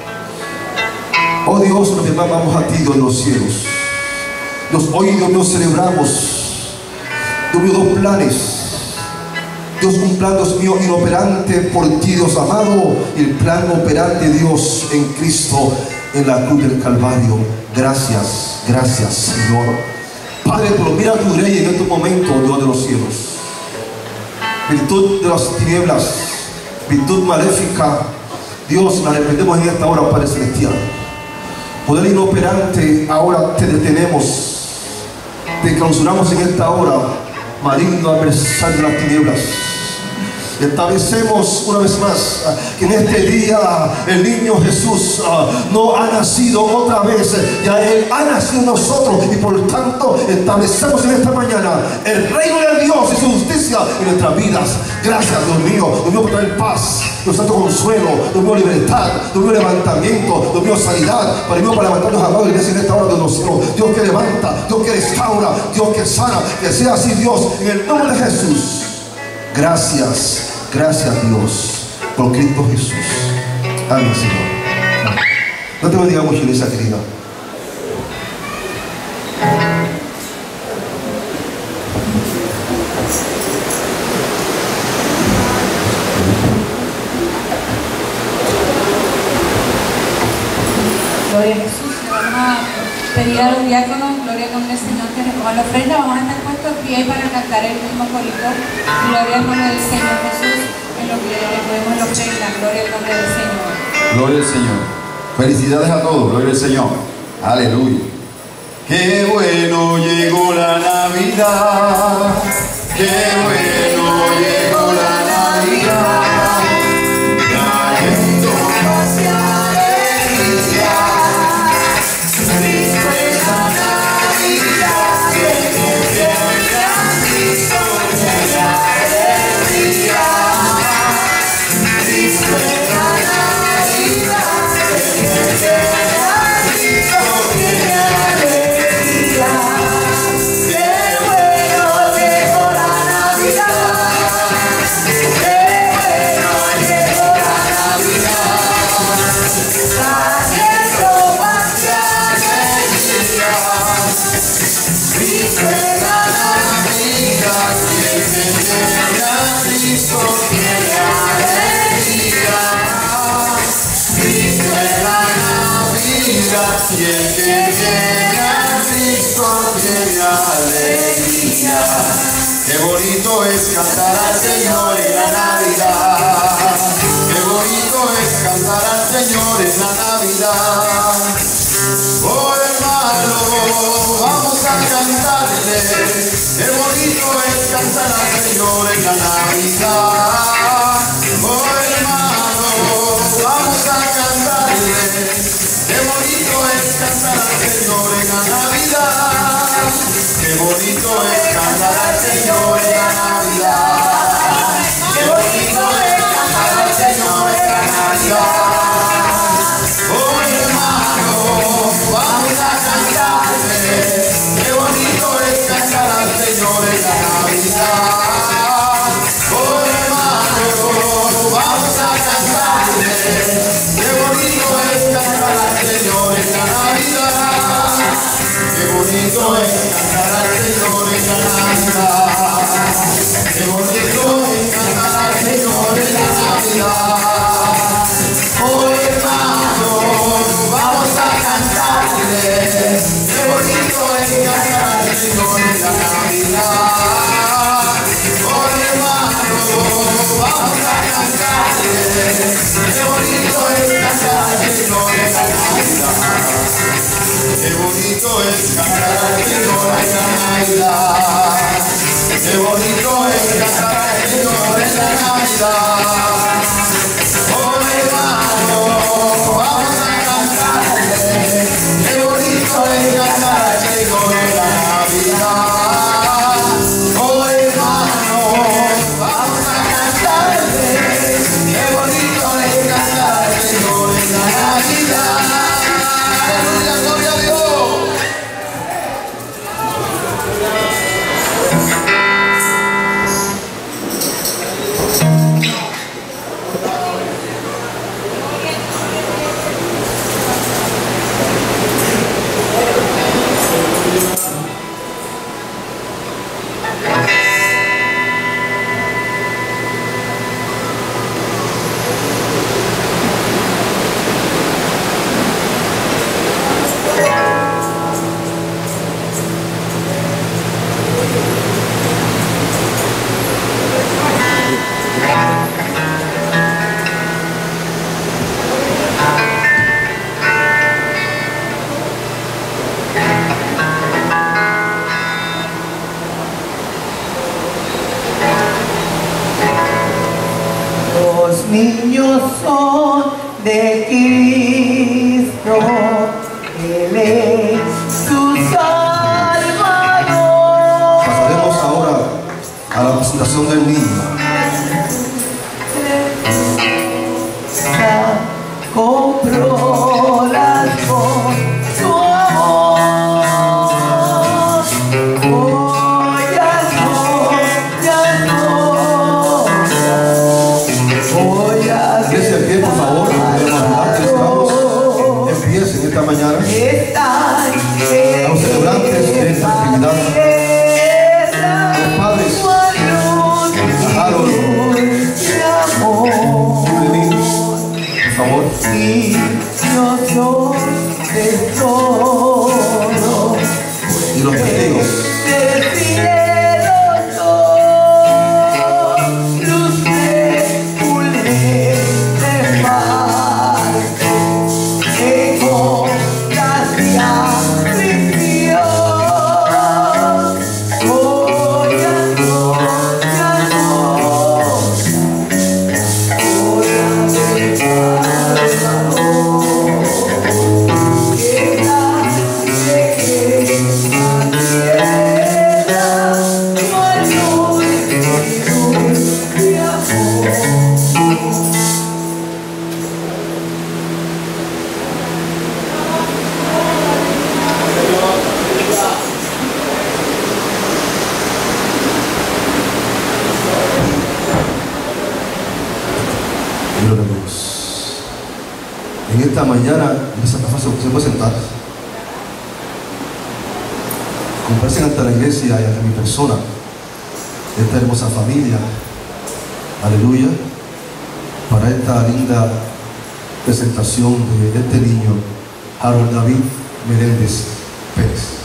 Oh Dios, nos llamamos a ti, Dios de los cielos. Dios, hoy, Dios mío, celebramos, Dios mío, dos planes. Dios, un plan, Dios mío, inoperante por ti, Dios amado, y el plan operante, Dios, en Cristo, en la cruz del Calvario. Gracias, gracias, Señor. Padre, pero mira tu rey en este momento, Dios de los cielos. Virtud de las tinieblas, virtud maléfica, Dios, la reprendemos en esta hora, Padre Celestial. Poder inoperante, ahora te detenemos, te clausuramos en esta hora, maligno adversario de las tinieblas. Establecemos una vez más que en este día el niño Jesús uh, no ha nacido otra vez, ya Él ha nacido en nosotros, y por tanto establecemos en esta mañana el reino de Dios y su justicia en nuestras vidas. Gracias, Dios mío, Dios mío, por traer paz, Dios santo, consuelo, Dios mío, libertad, Dios mío, levantamiento, Dios mío, sanidad, para mí, para levantarnos a la iglesia en esta hora de los cielos. Dios que levanta, Dios que restaura, Dios que sana, que sea así, Dios, en el nombre de Jesús. Gracias, gracias, Dios, por Cristo Jesús. Amén, Señor. Amén. No te bendiga mucho, iglesia querida. Gloria a Jesús. Le vamos a pedir a los diáconos, gloria con el Señor, que recojan la ofrenda. Vamos a estar puestos en pie para cantar el mismo corito. Gloria al nombre del Señor Jesús, en lo que le recogemos la ofrenda. Gloria al nombre del Señor. Gloria al Señor. Felicidades a todos. Gloria al Señor. Aleluya. Qué bueno llegó la Navidad. Qué bueno llegó la Navidad. La Triste la Navidad, quien tiene a Cristo tiene alegría. Triste la Navidad, quien tiene a Cristo tiene alegría. Qué bonito es cantar al Señor en la Navidad. Qué bonito es cantar al Señor en la Navidad. Oh hermano, vamos a cantarle. Qué bonito es cantar al Señor en la Navidad. Oh hermano, vamos a cantarle. Qué bonito es cantar al Señor en la Navidad. Qué bonito es cantar al Señor en la Navidad. Qué bonito es cantar al Señor en la Navidad. Oh hermano, vamos a cantarle. Qué bonito es cantar al Señor en la Navidad. Oh hermano, vamos a cantarle. Qué bonito es cantar al Señor en la Navidad. Qué bonito es cantar al Señor en la Navidad. Qué bonito es cantar al Señor en la Navidad. Oh hermano, vamos a cantarle. Qué bonito es cantar al Señor en la Navidad. Oh hermano, vamos a cantarle. Qué bonito es cantar al Señor en la Navidad. Qué bonito es cantar al Señor en la Navidad. Qué bonito es cantar al Señor en la Navidad. Oh hermano, vamos a cantarle. Qué bonito es cantar al Señor en la Navidad. Oh hermano, vamos a cantarle. Qué bonito es cantar al Señor en la Navidad. Aleluya, gloria a Dios. Los niños son de Cristo, Él es su Salvador. Pasaremos ahora a la presentación del niño. Compró las con su amor. Oh, ya no, ya no. Oh, ya Empiece el pie, por favor. Estamos. Empiecen esta mañana. Los celebrantes de esta actividad. Los padres. Harold. Por favor. Y yo soy tesoro. Y los testigos. Del cielo soy, luz de pulente mar, que con gracia aflicción, oh ya no, ya no, oh ya Gloria a Dios. En esta mañana, en esta casa se puede sentar. comparece ante la iglesia y ante mi persona, esta hermosa familia, aleluya, para esta linda presentación de este niño, Harold David Meléndez Pérez.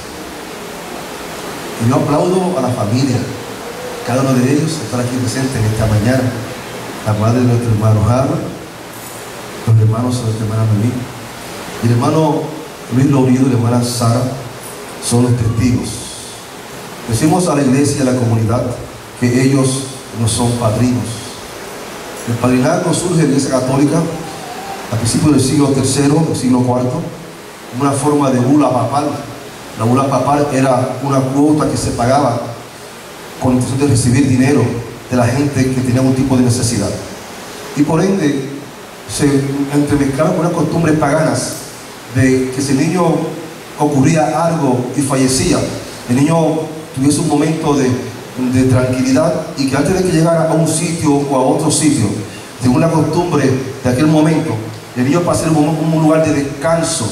Y yo aplaudo a la familia, cada uno de ellos están aquí presentes en esta mañana, la madre de nuestro hermano Harold, los hermanos de nuestra hermana Meli, y el hermano Luis Lourido y la hermana Sara son los testigos. Decimos a la iglesia y a la comunidad que ellos no son padrinos. El padrinazgo surge en la Iglesia Católica a principios del siglo tercero, del siglo cuarto, una forma de bula papal. La bula papal era una cuota que se pagaba con la intención de recibir dinero de la gente que tenía algún tipo de necesidad. Y por ende se entremezclaron con unas costumbres paganas de que si el niño ocurría algo y fallecía, el niño tuviese un momento de, de tranquilidad, y que antes de que llegara a un sitio o a otro sitio, según la costumbre de aquel momento, el niño pasara en un, un lugar de descanso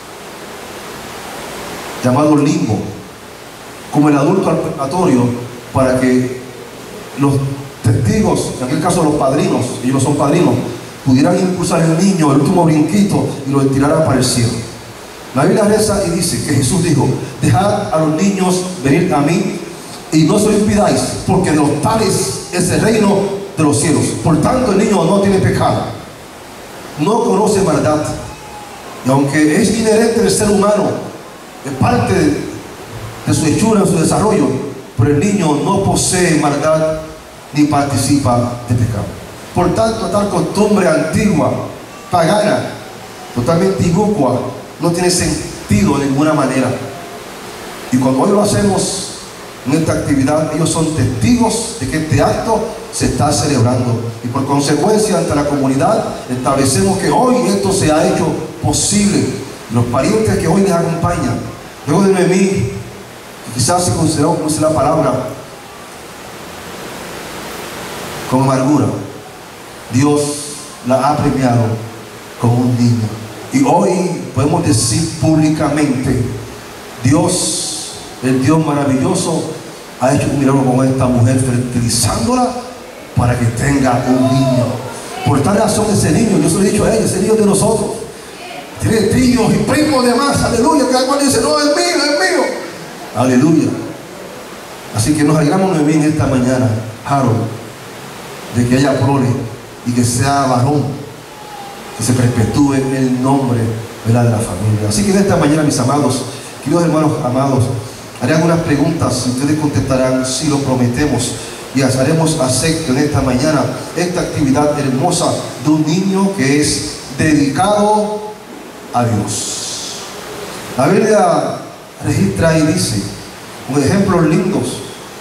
llamado limbo, como el adulto al purgatorio, para que los testigos, en aquel caso los padrinos, ellos no son padrinos, pudieran impulsar al niño, el último brinquito, y lo tiraran para el cielo. La Biblia reza y dice que Jesús dijo: dejad a los niños venir a mí y no se lo impidáis, porque de los tales es el reino de los cielos. Por tanto, el niño no tiene pecado, no conoce maldad, y aunque es inherente del ser humano, es parte de, de su hechura, de su desarrollo, pero el niño no posee maldad ni participa de pecado. Por tanto, tal costumbre antigua, pagana, totalmente inocua, no tiene sentido de ninguna manera. Y cuando hoy lo hacemos en esta actividad, ellos son testigos de que este acto se está celebrando, y por consecuencia ante la comunidad establecemos que hoy esto se ha hecho posible. Los parientes que hoy les acompañan, luego de Noemí, que quizás se consideró, como dice la palabra, con amargura, Dios la ha premiado como un niño. Y hoy podemos decir públicamente: Dios, el Dios maravilloso, ha hecho un milagro con esta mujer, fertilizándola para que tenga un niño. Por tal razón, ese niño, yo se lo he dicho a ella, ese niño es de nosotros. Tiene tíos y primos de más, aleluya. Cada cual dice: no, es mío, es mío, aleluya. Así que nos alegramos Noemí en esta mañana, Harold, de que haya prole y que sea varón, que se perpetúe el nombre, ¿verdad?, de la familia. Así que en esta mañana, mis amados, queridos hermanos amados, haré algunas preguntas y ustedes contestarán si lo prometemos, y haremos acepto en esta mañana esta actividad hermosa de un niño que es dedicado a Dios. La Biblia registra y dice, con ejemplos lindos,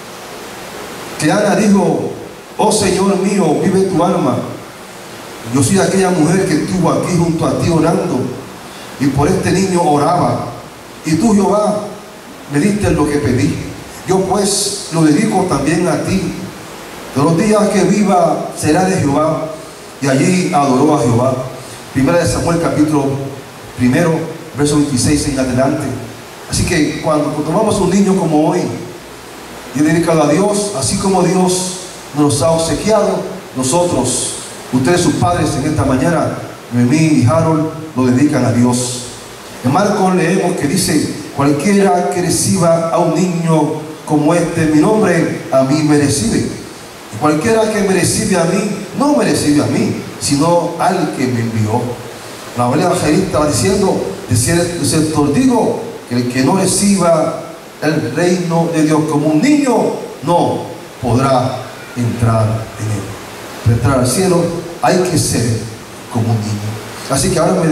que Ana dijo: oh Señor mío, vive tu alma, yo soy aquella mujer que estuvo aquí junto a ti orando, y por este niño oraba, y tú, Jehová, me diste lo que pedí. Yo pues lo dedico también a ti. Todos los días que viva será de Jehová. Y allí adoró a Jehová. Primera de Samuel, capítulo primero, verso veintiséis en adelante. Así que cuando tomamos un niño como hoy y dedicado a Dios, así como Dios nos ha obsequiado, nosotros, ustedes sus padres, en esta mañana, Noemí y Harold, lo dedican a Dios. En Marcos leemos que dice: cualquiera que reciba a un niño como este, mi nombre, a mí me recibe. Y cualquiera que me recibe a mí, no me recibe a mí, sino al que me envió. La Biblia evangelista va diciendo: de cierto digo, que el que no reciba el reino de Dios como un niño, no podrá entrar en él. Para entrar al cielo hay que ser como un niño. Así que ahora me,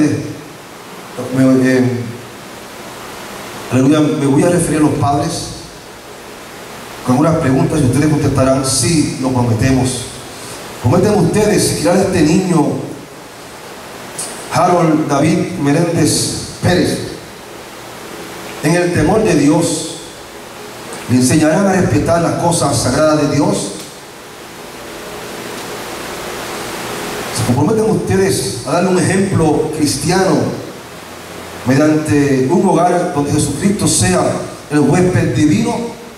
me, eh, aleluya, me voy a referir a los padres con unas preguntas y ustedes contestarán sí, lo prometemos. Prometen ustedes criar a este niño, Harold David Meléndez Pérez, en el temor de Dios. Le enseñarán a respetar las cosas sagradas de Dios. Se comprometen ustedes a darle un ejemplo cristiano mediante un hogar donde Jesucristo sea el huésped divino.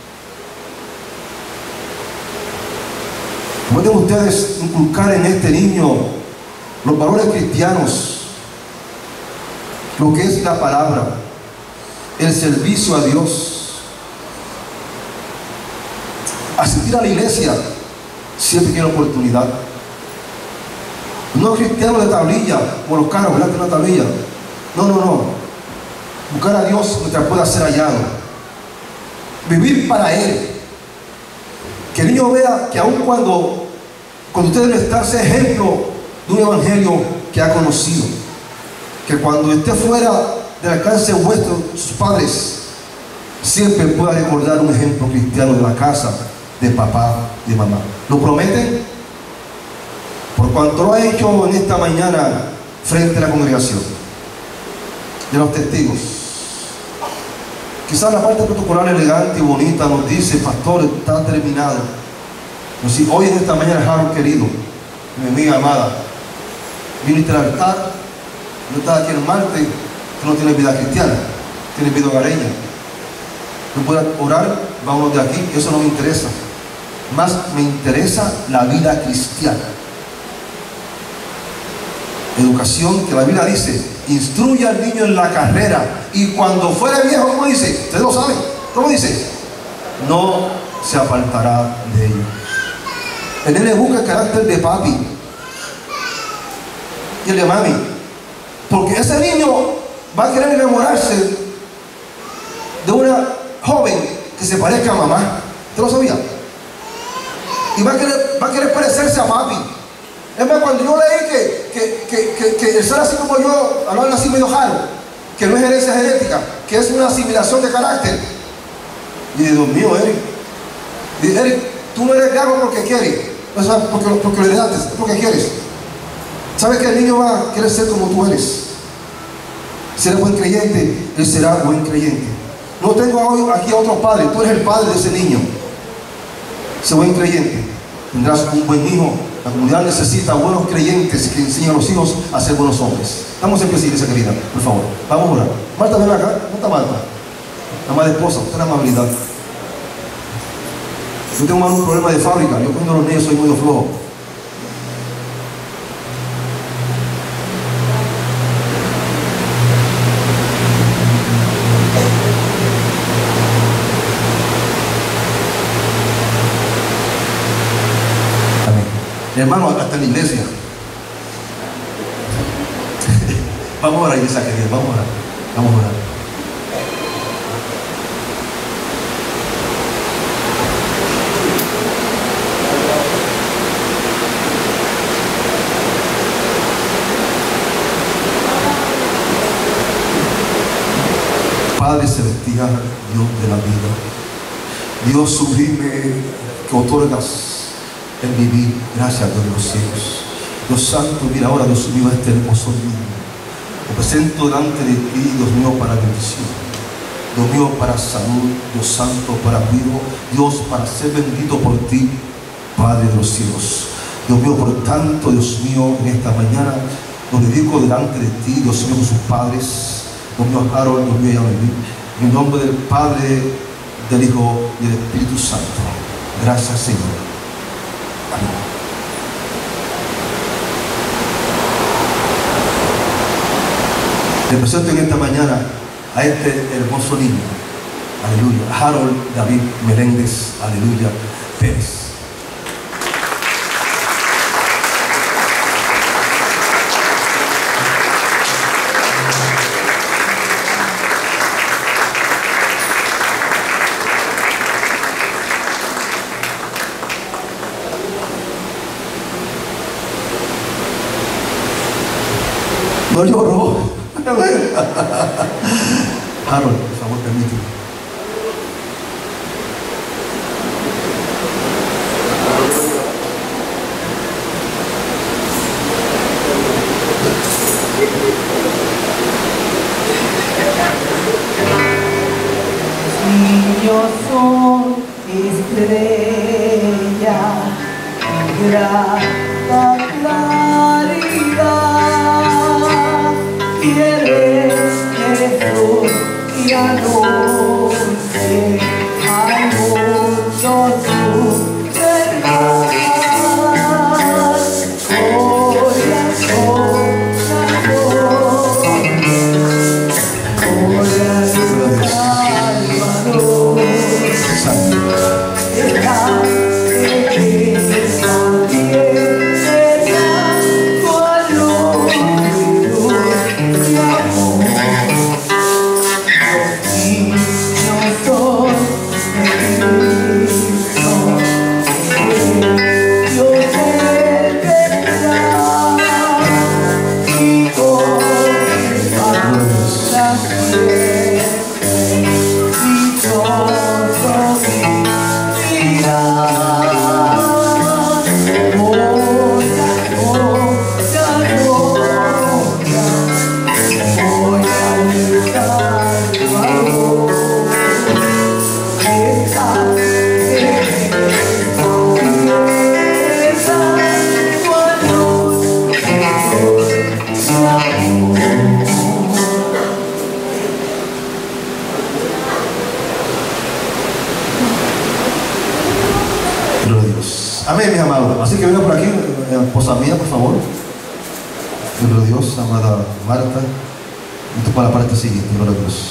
¿Pueden ustedes inculcar en este niño los valores cristianos, lo que es la palabra, el servicio a Dios, asistir a la iglesia siempre que hay oportunidad? No cristianos de tablilla, como los carros, ¿verdad? Que una tablilla. No, no, no. Buscar a Dios mientras pueda ser hallado. Vivir para Él. Que el niño vea que aun cuando, cuando usted debe estar, sea ejemplo de un evangelio que ha conocido. Que cuando esté fuera del alcance vuestro, sus padres, siempre pueda recordar un ejemplo cristiano de la casa de papá y de mamá. ¿Lo prometen? Por cuanto lo ha hecho en esta mañana frente a la congregación de los testigos. Quizás la parte protocolar elegante y bonita nos dice: pastor, está terminado. Pero si hoy en esta mañana, Harold querido, mi amiga amada, viniste al altar, no estás aquí en Marte, tú no tienes vida cristiana, tienes vida hogareña. No puedes orar, vámonos de aquí, eso no me interesa. Más me interesa la vida cristiana. Educación, que la Biblia dice: instruye al niño en la carrera, y cuando fuere viejo, ¿cómo dice? Ustedes lo saben. ¿Cómo dice? No se apartará de ello. El nene busca el carácter de papi y el de mami, porque ese niño va a querer enamorarse de una joven que se parezca a mamá. ¿Usted lo sabía? Y va a querer, va a querer parecerse a papi. Es más, cuando yo leí que, que, que, que, que el ser así como yo, hablar así medio jaro, que no es herencia genética, que es una asimilación de carácter. Y dije: Dios mío, Eric, dije, Eric, tú no eres gago porque quieres, o sea, porque, porque lo heredaste, es porque quieres. ¿Sabes que el niño va a querer ser como tú eres? Si eres buen creyente, él será buen creyente. No tengo hoy aquí a otro padre, tú eres el padre de ese niño. Sé buen creyente, tendrás un buen hijo. La comunidad necesita buenos creyentes que enseñen a los hijos a ser buenos hombres. Estamos en pie, iglesia querida, por favor. Vamos a orar. Marta, ven acá. ¿Dónde está Marta? La madre esposa, usted es la amabilidad. Yo tengo un problema de fábrica. Yo cuando los niños soy muy flojo. Hermano, hasta en la iglesia. Vamos a orar, iglesia querida, vamos a orar. Vamos a orar. Padre celestial, Dios de la vida, Dios sublime que otorgas el vivir, gracias, Dios de los cielos. Dios santo, mira ahora, Dios mío, este hermoso niño. Lo presento delante de ti, Dios mío, para bendición. Dios mío, para salud. Dios santo, para cuidado. Dios, para ser bendito por ti, Padre de los cielos. Dios mío, por tanto, Dios mío, en esta mañana lo dedico delante de ti, Dios mío, con sus padres. Dios mío, Harold, Dios mío, en el nombre del Padre, del Hijo y del Espíritu Santo. Gracias, Señor. Le presento en esta mañana a este hermoso niño, aleluya, Harold David Meléndez, aleluya, Pérez. No lloró. Harold, por favor, permíteme. Yo soy estrella, grata claridad, y eres Jesús y anuncia Amén, mis amados. Así que venga por aquí, eh, esposa mía, por favor. Gloria a Dios, amada Marta. Y tú para la parte siguiente, gloria a Dios.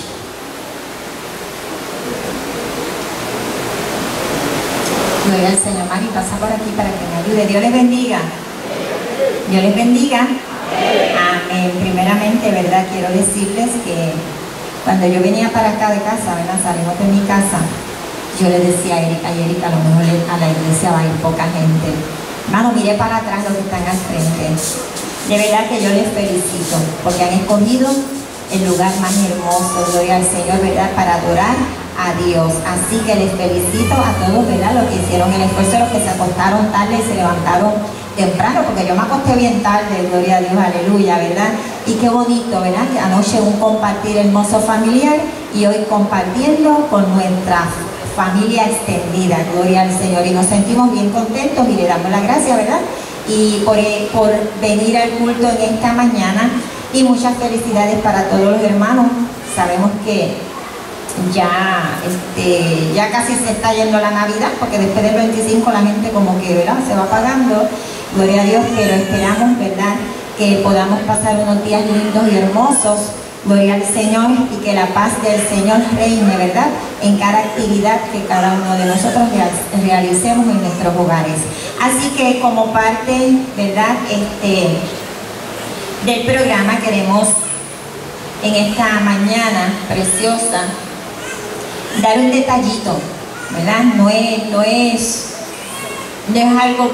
Gloria al Señor. Mari, pasa por aquí para que me ayude. Dios les bendiga. Dios les bendiga. Amén. Primeramente, ¿verdad? Quiero decirles que cuando yo venía para acá de casa, ¿verdad? Salimos de mi casa, yo le decía a Erika, y Erika, a lo mejor a la iglesia va a ir poca gente. Hermano, mire para atrás los que están al frente. De verdad que yo les felicito, porque han escogido el lugar más hermoso, gloria al Señor, ¿verdad? Para adorar a Dios. Así que les felicito a todos, ¿verdad? Los que hicieron el esfuerzo, los que se acostaron tarde y se levantaron temprano, porque yo me acosté bien tarde, gloria a Dios, aleluya, ¿verdad? Y qué bonito, ¿verdad? Que anoche un compartir hermoso familiar y hoy compartiendo con nuestra familia extendida, gloria al Señor. Y nos sentimos bien contentos y le damos las gracias, ¿verdad? Y por, por venir al culto en esta mañana, y muchas felicidades para todos los hermanos. Sabemos que ya, este, ya casi se está yendo la Navidad, porque después del veinticinco la gente como que, ¿verdad? Se va apagando, gloria a Dios, pero esperamos, ¿verdad? Que podamos pasar unos días lindos y hermosos, gloria al Señor, y que la paz del Señor reine, ¿verdad? En cada actividad que cada uno de nosotros realicemos en nuestros hogares. Así que como parte, ¿verdad? Este, del programa queremos en esta mañana preciosa dar un detallito, ¿verdad? No es, no es, no es algo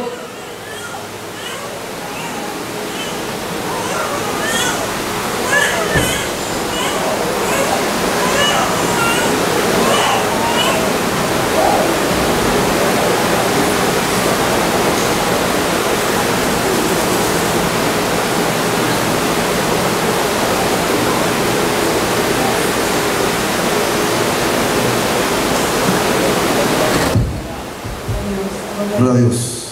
Gloria a Dios.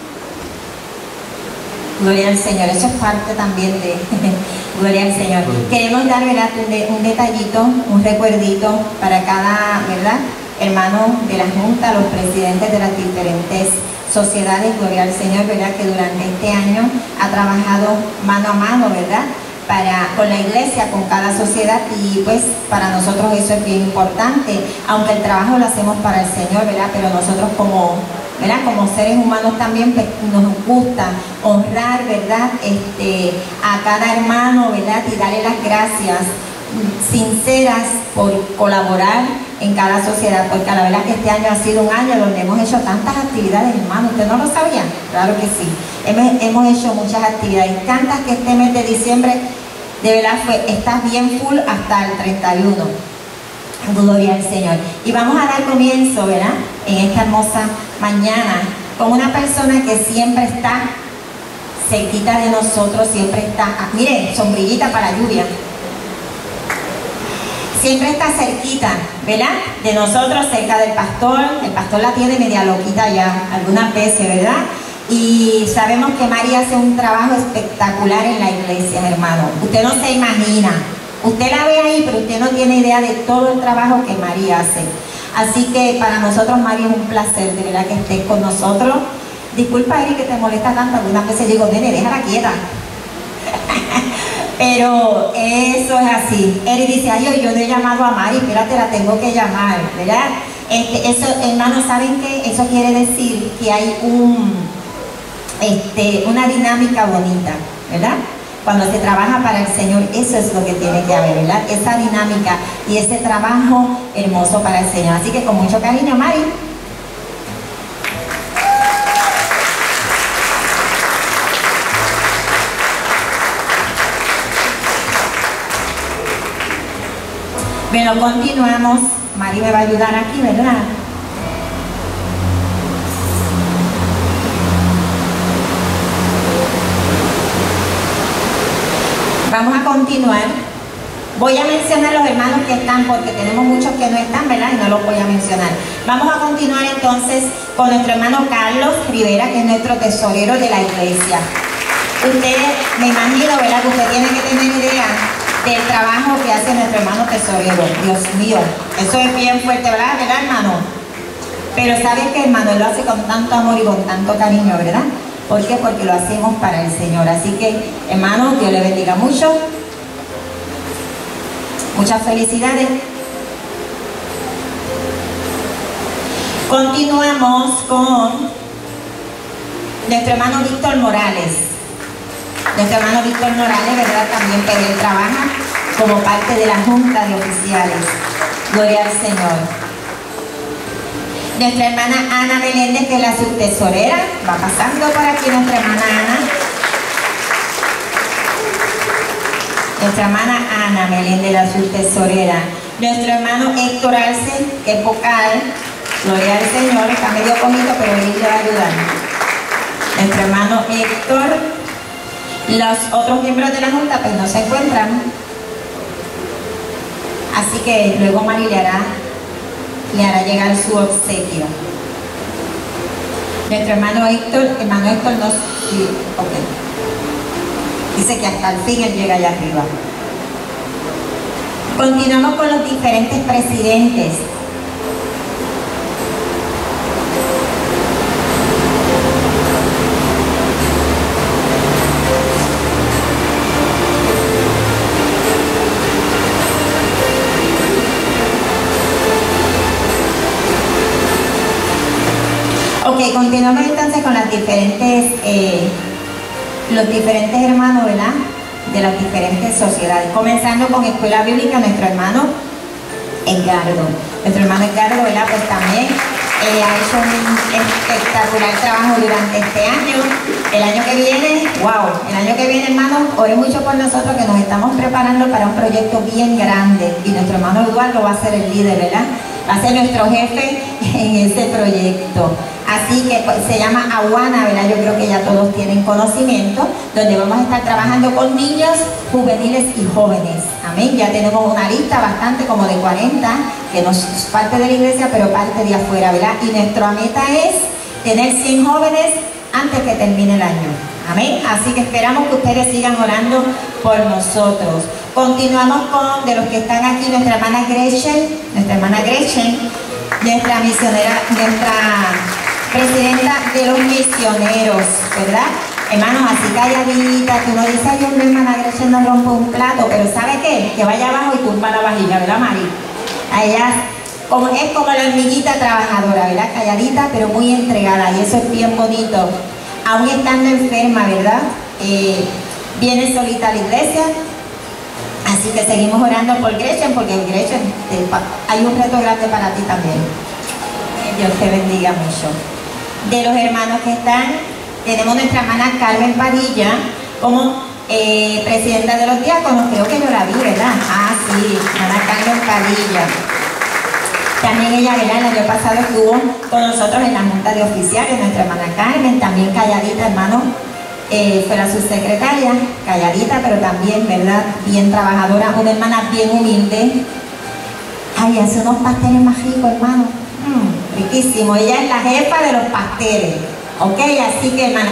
Gloria al Señor, eso es parte también de Gloria al Señor. Queremos dar, ¿verdad? Un, de, un detallito, un recuerdito para cada, ¿verdad? hermano de la Junta, los presidentes de las diferentes sociedades, Gloria al Señor, ¿verdad? Que durante este año ha trabajado mano a mano, ¿verdad? Para, con la iglesia, con cada sociedad, y pues para nosotros eso es bien importante, aunque el trabajo lo hacemos para el Señor, ¿verdad? Pero nosotros como, ¿verdad? Como seres humanos también pues, nos gusta honrar, ¿verdad? Este, a cada hermano, ¿verdad? Y darle las gracias sinceras por colaborar en cada sociedad, porque la verdad que este año ha sido un año donde hemos hecho tantas actividades, hermano. ¿Usted no lo sabía? Claro que sí. Hemos, hemos hecho muchas actividades, tantas que este mes de diciembre de verdad fue, estás bien full hasta el treinta y uno. Gloria al Señor. Y vamos a dar comienzo, ¿verdad? En esta hermosa mañana con una persona que siempre está cerquita de nosotros, siempre está, ah, mire, sombrillita para lluvia. Siempre está cerquita, ¿verdad? De nosotros, cerca del pastor. El pastor la tiene media loquita ya algunas veces, ¿verdad? Y sabemos que María hace un trabajo espectacular en la iglesia, hermano. Usted no se imagina. Usted la ve ahí, pero usted no tiene idea de todo el trabajo que María hace. Así que para nosotros, María, es un placer, de verdad, que estés con nosotros. Disculpa, Eri, que te molesta tanto. Algunas veces digo, nene, déjala quieta. Pero eso es así. Eri dice, ay, yo no he llamado a Mari, espérate, la tengo que llamar, ¿verdad? Este, eso, hermanos, ¿saben qué? Eso quiere decir que hay un, este, una dinámica bonita, ¿verdad? Cuando se trabaja para el Señor, eso es lo que tiene que haber, ¿verdad? Esa dinámica y ese trabajo hermoso para el Señor. Así que con mucho cariño, Mari. Bueno, continuamos. Mari me va a ayudar aquí, ¿verdad? Vamos a continuar. Voy a mencionar los hermanos que están, porque tenemos muchos que no están, ¿verdad? Y no los voy a mencionar. Vamos a continuar entonces con nuestro hermano Carlos Rivera, que es nuestro tesorero de la iglesia. Usted, me imagino, ¿verdad? Que usted tiene que tener idea del trabajo que hace nuestro hermano tesorero. Dios mío, eso es bien fuerte, ¿verdad? ¿Verdad, hermano? Pero sabes que hermano, él lo hace con tanto amor y con tanto cariño, ¿verdad? ¿Por qué? Porque lo hacemos para el Señor. Así que, hermano, Dios le bendiga mucho. Muchas felicidades. Continuamos con nuestro hermano Víctor Morales. Nuestro hermano Víctor Morales, ¿verdad? También, pero él trabaja como parte de la Junta de Oficiales. Gloria al Señor. Nuestra hermana Ana Meléndez, que es la subtesorera, va pasando por aquí nuestra hermana Ana. Nuestra hermana Ana Meléndez, la subtesorera. Nuestro hermano Héctor Arce, que es vocal. Gloria al Señor, está medio comido, pero él le va a ayudar. Nuestro hermano Héctor. Los otros miembros de la Junta pues no se encuentran. Así que luego Mari le hará, le hará llegar su obsequio. Nuestro hermano Héctor, hermano Héctor no... Sí, ok. Dice que hasta el fin él llega allá arriba. Continuamos con los diferentes presidentes. Ok, continuamos entonces con las diferentes, eh, los diferentes hermanos, ¿verdad? De las diferentes sociedades. Comenzando con Escuela Bíblica, nuestro hermano Edgardo. Nuestro hermano Edgardo, ¿verdad? Pues también eh, ha hecho un espectacular trabajo durante este año. El año que viene, wow, el año que viene, hermano, ore mucho por nosotros que nos estamos preparando para un proyecto bien grande. Y nuestro hermano Eduardo va a ser el líder, ¿verdad? Va a ser nuestro jefe en ese proyecto. Así que pues, se llama Aguana, ¿verdad? Yo creo que ya todos tienen conocimiento, donde vamos a estar trabajando con niños, juveniles y jóvenes. Amén. Ya tenemos una lista bastante como de cuarenta, que no es parte de la iglesia, pero parte de afuera, ¿verdad? Y nuestra meta es tener cien jóvenes antes que termine el año. Amén. Así que esperamos que ustedes sigan orando por nosotros. Continuamos con, de los que están aquí, nuestra hermana Gretchen, nuestra hermana Gretchen, nuestra misionera, nuestra presidenta de los misioneros, ¿verdad? Hermanos, así calladita, que uno dice, ay, mi hermana Gretchen no rompe un plato, pero ¿sabe qué? Que vaya abajo y tumba la vajilla, ¿verdad, Mari? A ella como, es como la hormiguita trabajadora, ¿verdad? Calladita, pero muy entregada, y eso es bien bonito. Aún estando enferma, ¿verdad? Eh, viene solita a la iglesia. Así que seguimos orando por Gretchen, porque Gretchen, te, hay un reto grande para ti también. Dios te bendiga mucho. De los hermanos que están, tenemos nuestra hermana Carmen Padilla como eh, presidenta de los diáconos. Creo que yo la vi, ¿verdad? Ah, sí, hermana Carmen Padilla. También ella, ¿verdad? El año pasado estuvo con nosotros en la Junta de Oficiales, nuestra hermana Carmen, también calladita, hermano. Eh, fue la subsecretaria, calladita, pero también, ¿verdad? Bien trabajadora, una hermana bien humilde. Ay, hace unos pasteles más ricos, hermano. Mm, riquísimo. Ella es la jefa de los pasteles. Ok, así que, hermana.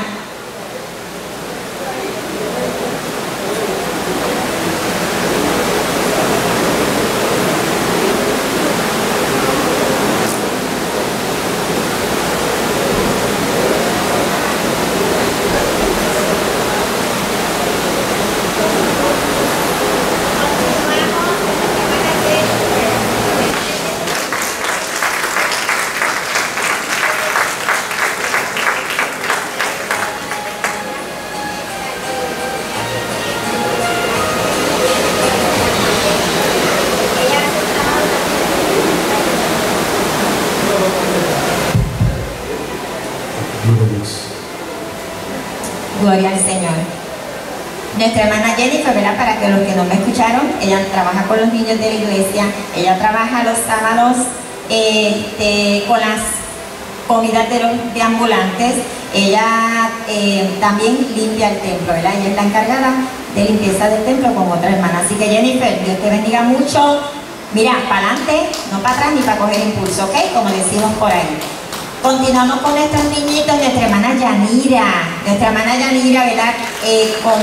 Gloria al Señor. Nuestra hermana Jennifer, ¿verdad? Para que los que no me escucharon, ella trabaja con los niños de la iglesia, ella trabaja los sábados este, con las comidas de los de ambulantes, ella eh, también limpia el templo, ¿verdad? Ella es la encargada de limpieza del templo con otra hermana. Así que Jennifer, Dios te bendiga mucho. Mira, para adelante, no para atrás ni para coger impulso, ¿ok? Como decimos por ahí. Continuamos con nuestros niñitos, nuestra hermana Yanira, nuestra hermana Yanira, ¿verdad? Eh, con,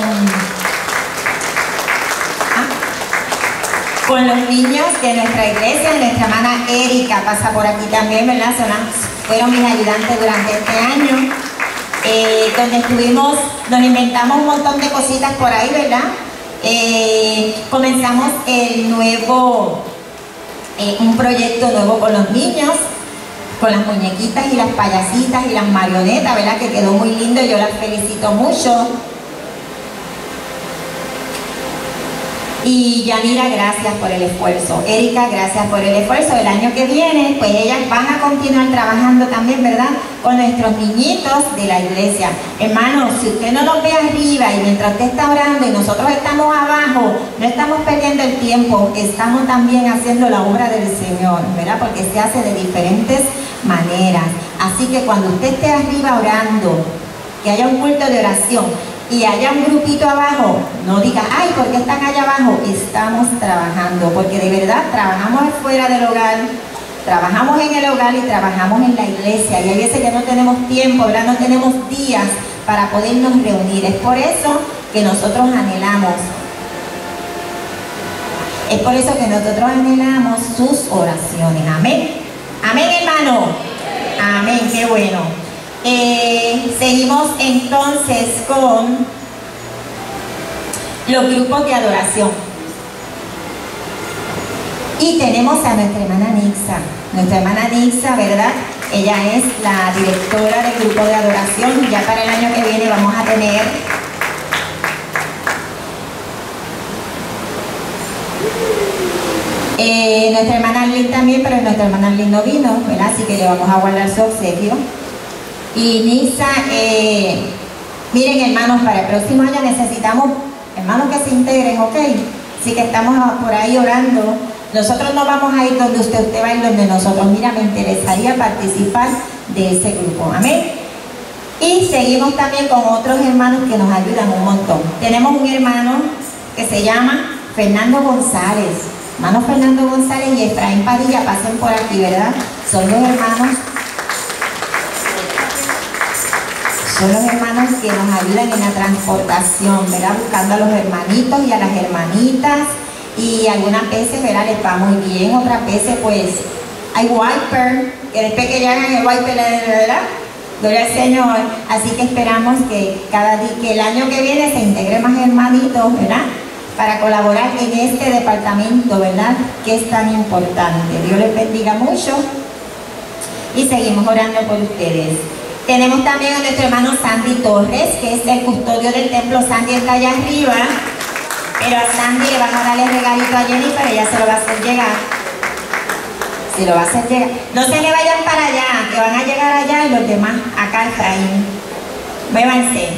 ah, con los niños de nuestra iglesia, nuestra hermana Erika pasa por aquí también, ¿verdad? Son las fueron mis ayudantes durante este año, eh, donde estuvimos, nos inventamos un montón de cositas por ahí, ¿verdad? Eh, comenzamos el nuevo, eh, un proyecto nuevo con los niños, con las muñequitas y las payasitas y las marionetas, ¿verdad? Que quedó muy lindo, yo las felicito mucho. Y Yanira, gracias por el esfuerzo. Erika, gracias por el esfuerzo. El año que viene, pues ellas van a continuar trabajando también, ¿verdad? Con nuestros niñitos de la iglesia. Hermanos, si usted no nos ve arriba y mientras usted está orando y nosotros estamos abajo, no estamos perdiendo el tiempo, estamos también haciendo la obra del Señor, ¿verdad? Porque se hace de diferentes maneras. Así que cuando usted esté arriba orando, que haya un culto de oración, y haya un grupito abajo, no diga, ay, ¿por qué están allá abajo? Estamos trabajando, porque de verdad trabajamos fuera del hogar, trabajamos en el hogar y trabajamos en la iglesia, y hay veces que no tenemos tiempo, ¿verdad? No tenemos días para podernos reunir. Es por eso que nosotros anhelamos, es por eso que nosotros anhelamos sus oraciones. Amén. Amén, hermano. Amén, qué bueno. Eh, seguimos entonces con los grupos de adoración y tenemos a nuestra hermana Nixa, nuestra hermana Nixa, ¿verdad? Ella es la directora del grupo de adoración. Ya para el año que viene vamos a tener eh, nuestra hermana Arlene también, pero nuestra hermana Arlene no vino, ¿verdad? Así que le vamos a guardar su obsequio. Y Nixa, eh, miren hermanos, para el próximo año necesitamos hermanos que se integren, ¿ok? Así que estamos por ahí orando. Nosotros no vamos a ir donde usted, usted va a ir donde nosotros. Mira, me interesaría participar de ese grupo, amén. Y seguimos también con otros hermanos que nos ayudan un montón. Tenemos un hermano que se llama Fernando González. Hermano Fernando González y Efraín Padilla, pasen por aquí, ¿verdad? Son dos hermanos. Son los hermanos que nos ayudan en la transportación, ¿verdad? Buscando a los hermanitos y a las hermanitas. Y algunas veces, ¿verdad? Les va muy bien. Otras veces, pues, hay wiper. Que después que llegan el wiper, ¿verdad? Gloria al Señor. Así que esperamos que cada día, que el año que viene se integre más hermanitos, ¿verdad? Para colaborar en este departamento, ¿verdad? Que es tan importante. Dios les bendiga mucho. Y seguimos orando por ustedes. Tenemos también a nuestro hermano Sandy Torres, que es el custodio del templo. Sandy está allá arriba, pero a Sandy le van a darle el regalito a Jennifer, ella se lo va a hacer llegar. Se lo va a hacer llegar. No se le vayan para allá, que van a llegar allá y los demás acá, Efraín. Muévanse.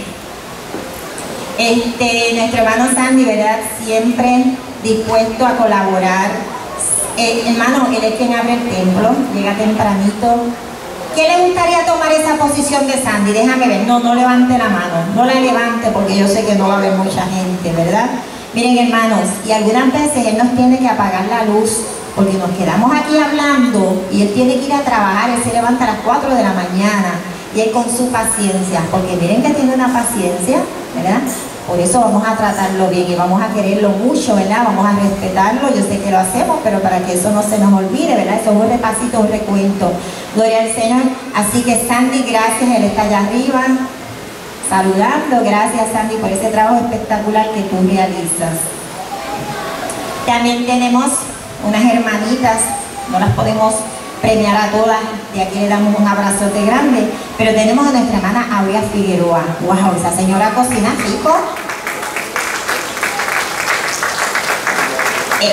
Este, nuestro hermano Sandy, ¿verdad? Siempre dispuesto a colaborar. Eh, hermano, él es quien abre el templo, llega tempranito. ¿Qué le gustaría tomar esa posición de Sandy? Déjame ver. No, no levante la mano. No la levante porque yo sé que no va a haber mucha gente, ¿verdad? Miren, hermanos, y algunas veces él nos tiene que apagar la luz porque nos quedamos aquí hablando y él tiene que ir a trabajar. Él se levanta a las cuatro de la mañana y él con su paciencia, porque miren que tiene una paciencia, ¿verdad? Por eso vamos a tratarlo bien y vamos a quererlo mucho, ¿verdad? Vamos a respetarlo. Yo sé que lo hacemos, pero para que eso no se nos olvide, ¿verdad? Eso es un repasito, un recuento. Gloria al Señor. Así que Sandy, gracias. Él está allá arriba saludando. Gracias, Sandy, por ese trabajo espectacular que tú realizas. También tenemos unas hermanitas. No las podemos premiar a todas. De aquí le damos un abrazote grande. Pero tenemos a nuestra hermana Aurea Figueroa. ¡Wow! Esa señora cocina rico. Eh,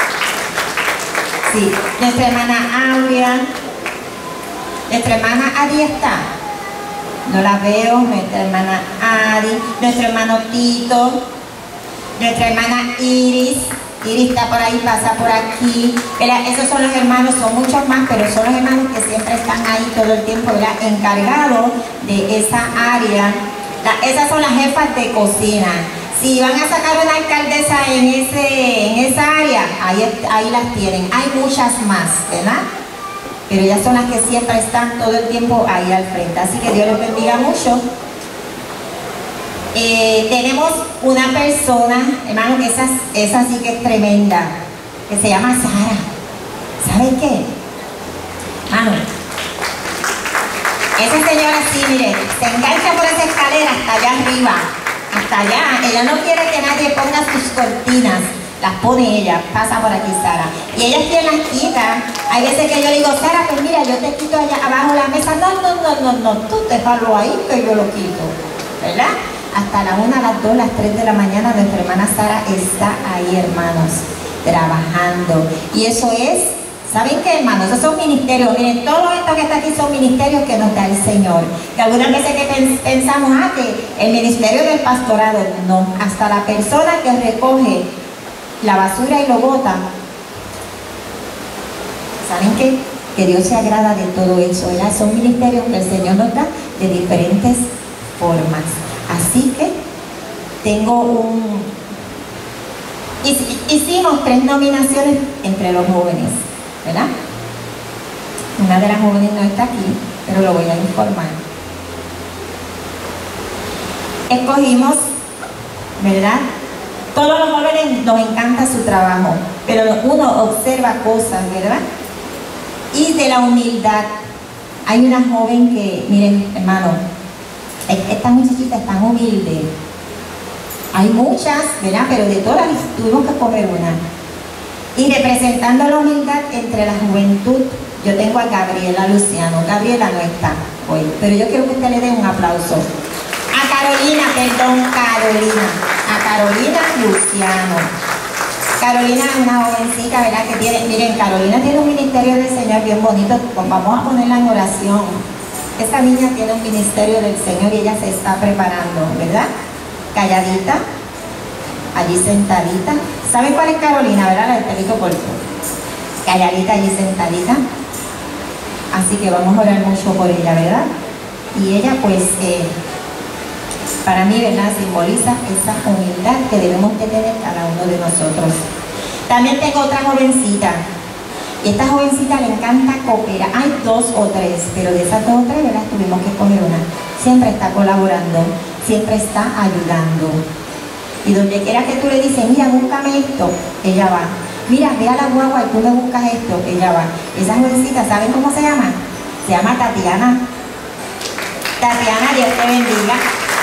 sí, nuestra hermana Aurea. Nuestra hermana Adi está. No la veo. Nuestra hermana Adi. Nuestro hermano Tito. Nuestra hermana Iris. Iris está por ahí, pasa por aquí. ¿Verdad? Esos son los hermanos, son muchos más, pero son los hermanos que siempre están ahí todo el tiempo, ¿verdad? Encargados de esa área. La, esas son las jefas de cocina. Si van a sacar una alcaldesa en, ese, en esa área, ahí, ahí las tienen. Hay muchas más, ¿verdad? Pero ellas son las que siempre están todo el tiempo ahí al frente. Así que Dios les bendiga mucho. Eh, tenemos una persona, hermano, que esa, esa sí que es tremenda, que se llama Sara. ¿Sabes qué? Hermano, Esa señora sí, mire, se engancha por esa escalera hasta allá arriba, hasta allá. Ella no quiere que nadie ponga sus cortinas, las pone ella. Pasa por aquí, Sara. Y ella es quien las quita. Hay veces que yo le digo, Sara, pues mira, yo te quito allá abajo la mesa. No, no, no, no, no, tú déjalo ahí que yo lo quito, ¿verdad? Hasta la una, las dos, las tres de la mañana nuestra hermana Sara está ahí, hermanos, trabajando. Y eso es, ¿saben qué, hermanos? Esos son ministerios. Miren, todo esto que está aquí son ministerios que nos da el Señor. Que algunas veces que pensamos, ah, que el ministerio del pastorado, no. Hasta la persona que recoge la basura y lo bota, ¿saben qué? Que Dios se agrada de todo eso, ¿verdad? Son ministerios que el Señor nos da de diferentes formas. Así que tengo un... Hicimos tres nominaciones entre los jóvenes, ¿verdad? Una de las jóvenes no está aquí, pero lo voy a informar. Escogimos, ¿verdad? Todos los jóvenes nos encanta su trabajo, pero uno observa cosas, ¿verdad? Y de la humildad. Hay una joven que, miren, hermano, esta muchachita es tan humilde. Hay muchas, ¿verdad? Pero de todas tuvimos que coger una. Y representando la humildad entre la juventud, yo tengo a Gabriela Luciano. Gabriela no está hoy, pero yo quiero que usted le dé un aplauso. A Carolina, perdón, Carolina. A Carolina Luciano. Carolina es una jovencita, ¿verdad? Que tiene, miren, Carolina tiene un ministerio del Señor bien bonito. Vamos a ponerla en oración. Esa niña tiene un ministerio del Señor y ella se está preparando, ¿verdad? Calladita, allí sentadita. ¿Saben cuál es Carolina, verdad? La del pelito corto. Calladita, allí sentadita. Así que vamos a orar mucho por ella, ¿verdad? Y ella, pues, eh, para mí, ¿verdad?, simboliza esa humildad que debemos de tener cada uno de nosotros. También tengo otra jovencita. Y esta jovencita le encanta cooperar. Hay dos o tres, pero de esas dos o tres, ¿verdad?, tuvimos que escoger una. Siempre está colaborando, siempre está ayudando. Y donde quiera que tú le dices, mira, búscame esto, ella va. Mira, ve a la guagua y tú me buscas esto, ella va. Esa jovencita, ¿saben cómo se llama? Se llama Tatiana. Tatiana, Dios te bendiga.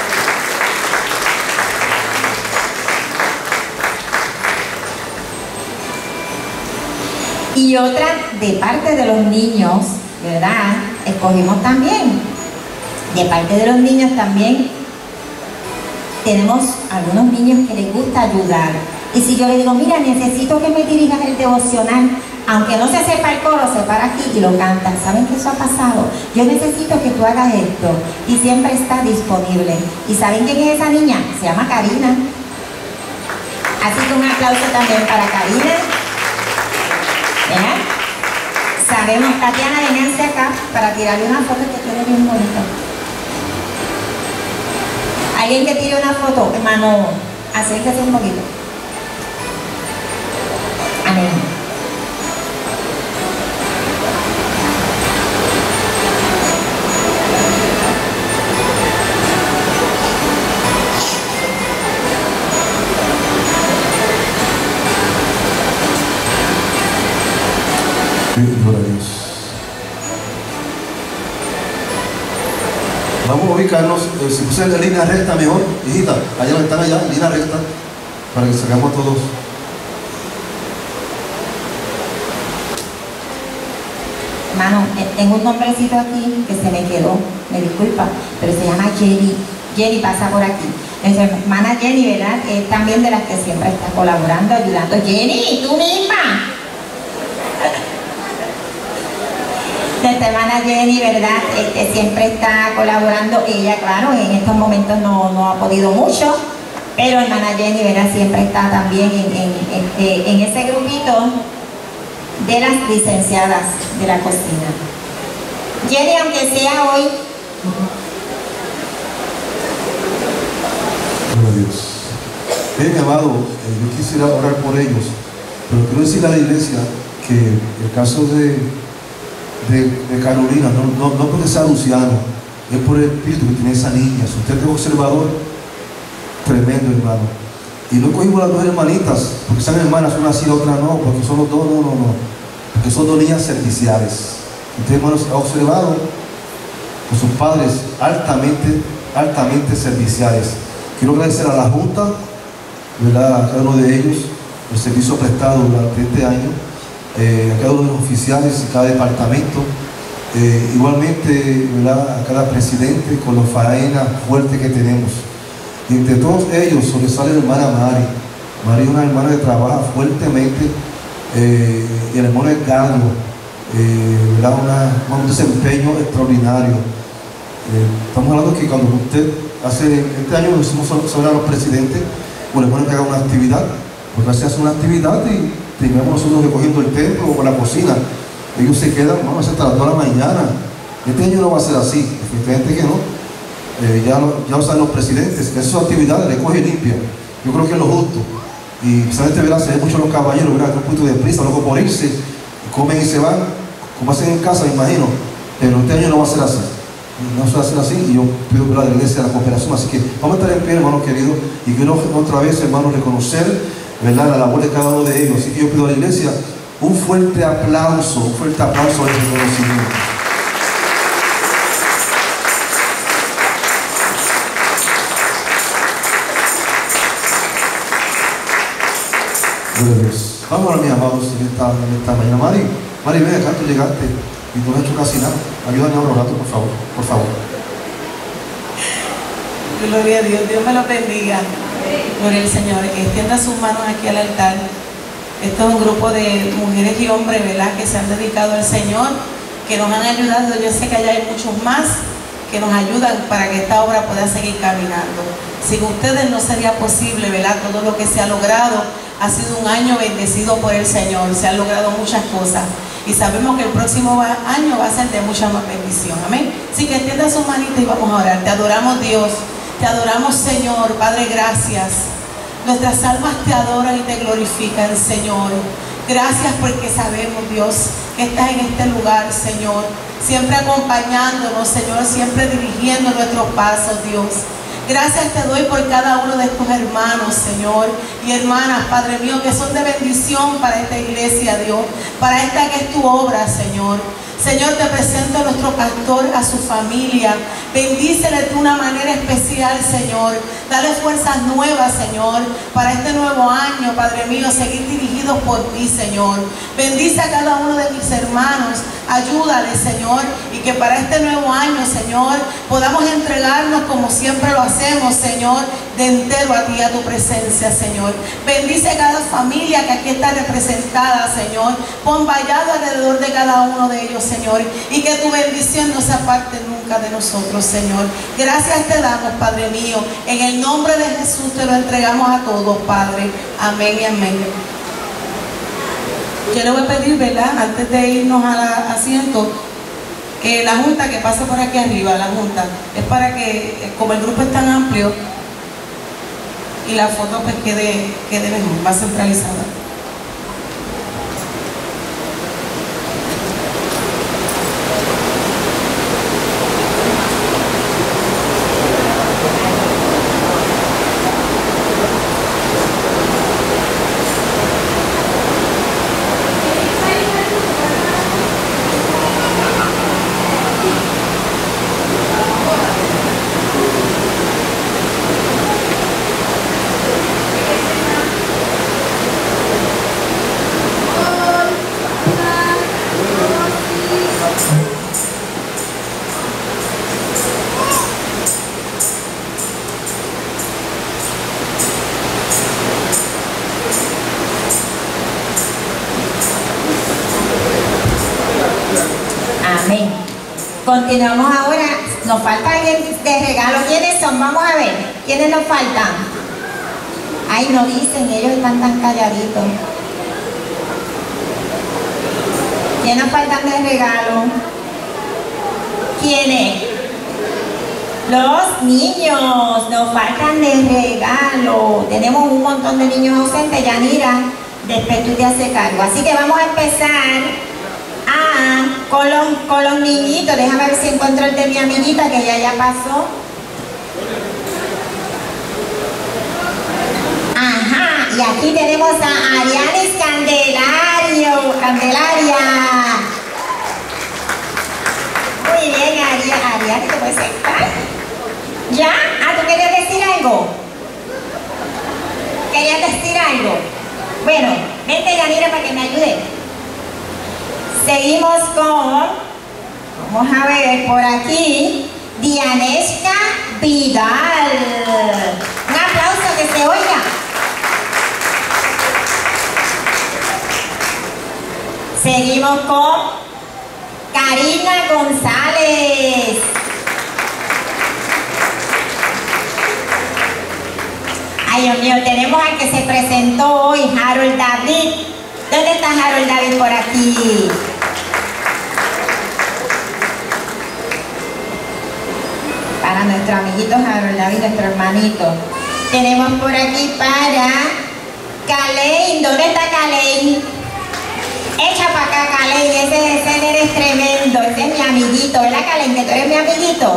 Y otra de parte de los niños, ¿verdad? Escogimos también. De parte de los niños también tenemos algunos niños que les gusta ayudar. Y si yo le digo, mira, necesito que me dirijas el devocional, aunque no se sepa el coro, se para aquí y lo cantan. ¿Saben qué eso ha pasado? Yo necesito que tú hagas esto. Y siempre está disponible. ¿Y saben quién es esa niña? Se llama Karina. Así que un aplauso también para Karina. ¿Verdad? Sabemos, Tatiana, vénganse acá para tirarle una foto que quede bien bonita. Alguien que tire una foto, hermano, acérquese un poquito. Amén. Gloria a Dios. Vamos a ubicarnos, eh, si puse la línea recta mejor, hijita, allá están allá, línea recta, para que sacamos todos. Hermano, tengo un nombrecito aquí que se me quedó, me disculpa, pero se llama Jenny. Jenny pasa por aquí. Nuestra hermana Jenny, ¿verdad? Es también de las que siempre está colaborando, ayudando. Jenny, tú misma. Nuestra hermana Jenny, ¿verdad? Este, siempre está colaborando. Ella, claro, en estos momentos no, no ha podido mucho, pero hermana Jenny, ¿verdad? Siempre está también en, en, este, en ese grupito de las licenciadas de la cocina. Jenny, aunque sea hoy... Gloria a Dios. Bien, amado, eh, yo quisiera orar por ellos, pero quiero decirle a la iglesia que el caso de De, de Carolina, no, no, no porque sea Luciano, es por el espíritu que tiene esa niña. Si usted es un observador tremendo, hermano. Y no cogimos las dos hermanitas, porque sean hermanas, una así, la otra no, porque son los dos, no, no, no. Porque son dos niñas serviciales. Usted, hermanos, ha observado con sus padres altamente, altamente serviciales. Quiero agradecer a la Junta, ¿verdad?, a cada uno de ellos, el servicio prestado durante este año, eh, a cada uno de los oficiales y cada departamento, eh, igualmente, ¿verdad?, a cada presidente con la faena fuerte que tenemos. Y entre todos ellos sobresale la hermana Mari. Mari es una hermana que trabaja fuertemente, eh, y el hermano Edgardo, eh, ¿verdad?, una, un desempeño extraordinario. Eh, estamos hablando que cuando usted hace, este año nos hicimos sobre a los presidentes, bueno, es bueno que haga una actividad, porque a veces hace una actividad y terminamos nosotros recogiendo el templo o la cocina. Ellos se quedan, vamos a hacer hasta las dos de la mañana. Este año no va a ser así, definitivamente que no. Eh, ya, lo, ya lo saben los presidentes, que esas actividades recoge y limpia. Yo creo que es lo justo. Y precisamente, ¿verdad?, se ven mucho los caballeros, ¿verdad?, un poquito de prisa, luego por irse, comen y se van, como hacen en casa, me imagino. Pero este año no va a ser así. No se va a hacer así, y yo pido por la iglesia, la cooperación. Así que vamos a estar en pie, hermanos queridos, y quiero otra vez, hermanos, reconocer, ¿verdad?, la labor de cada uno de ellos. Así que yo pido a la iglesia un fuerte aplauso, un fuerte aplauso de reconocimiento. Vamos ahora, mis amados, en esta, en esta mañana. Mari, Mari, ven acá, tú llegaste y no has hecho casi nada. Ayúdame a orar, por favor, por favor. Gloria a Dios, Dios me lo bendiga. Gloria al Señor. Extienda sus manos aquí al altar. Esto es un grupo de mujeres y hombres, ¿verdad?, que se han dedicado al Señor, que nos han ayudado. Yo sé que allá hay muchos más que nos ayudan para que esta obra pueda seguir caminando. Sin ustedes no sería posible, ¿verdad?, todo lo que se ha logrado. Ha sido un año bendecido por el Señor, se han logrado muchas cosas y sabemos que el próximo año va a ser de mucha más bendición, amén. Así que extienda sus manitas y vamos a orar. Te adoramos, Dios, te adoramos, Señor. Padre, gracias. Nuestras almas te adoran y te glorifican, Señor. Gracias porque sabemos, Dios, que estás en este lugar, Señor, siempre acompañándonos, Señor, siempre dirigiendo nuestros pasos, Dios. Gracias te doy por cada uno de estos hermanos, Señor, y hermanas, Padre mío, que son de bendición para esta iglesia, Dios, para esta que es tu obra, Señor. Señor, te presento a nuestro pastor, a su familia. Bendícele de una manera especial, Señor. Dale fuerzas nuevas, Señor, para este nuevo año, Padre mío, seguir dirigidos por ti, Señor. Bendice a cada uno de mis hermanos. Ayúdale, Señor, y que para este nuevo año, Señor, podamos entregarnos como siempre lo hacemos, Señor, de entero a ti, a tu presencia, Señor. Bendice a cada familia que aquí está representada, Señor. Pon vallado alrededor de cada uno de ellos, Señor, y que tu bendición no se aparte nunca de nosotros, Señor. Gracias te damos, Padre mío. En el nombre de Jesús te lo entregamos a todos, Padre. Amén y amén. Yo le voy a pedir, ¿verdad?, antes de irnos al asiento, que la junta que pase por aquí arriba, la junta, es para que, como el grupo es tan amplio, y la foto pues quede, quede mejor, más centralizada. Continuamos ahora. Nos falta alguien de regalo. ¿Quiénes son? Vamos a ver. ¿Quiénes nos faltan? Ay, no dicen, ellos están tan calladitos. ¿Quiénes nos faltan de regalo? ¿Quiénes? Los niños. Nos faltan de regalo. Tenemos un montón de niños ausentes. Yanira, después tú te haces cargo. Así que vamos a empezar Ah, con los, con los niñitos. Déjame ver si encuentro el de mi amiguita que ya ya pasó. Ajá, y aquí tenemos a Arianis Candelario, Candelaria. Muy bien, Arianis, a ver por aquí, Dianesca Vidal. Un aplauso que se oiga. Seguimos con Karina González. Ay, Dios mío, tenemos al que se presentó hoy, Harold David. ¿Dónde está Harold David? Por aquí. Para nuestro amiguito Harold David, nuestro hermanito. Tenemos por aquí para Kalein. ¿Dónde está Kalein? Echa para acá, Kalein. Ese, ese eres tremendo. Ese es mi amiguito, ¿verdad, Kalein? Que tú eres mi amiguito.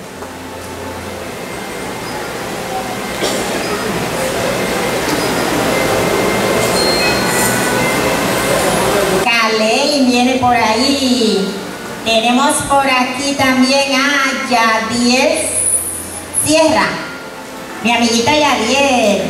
Kalein viene por ahí. Tenemos por aquí también a Yadiel Sierra, mi amiguita Yadiel.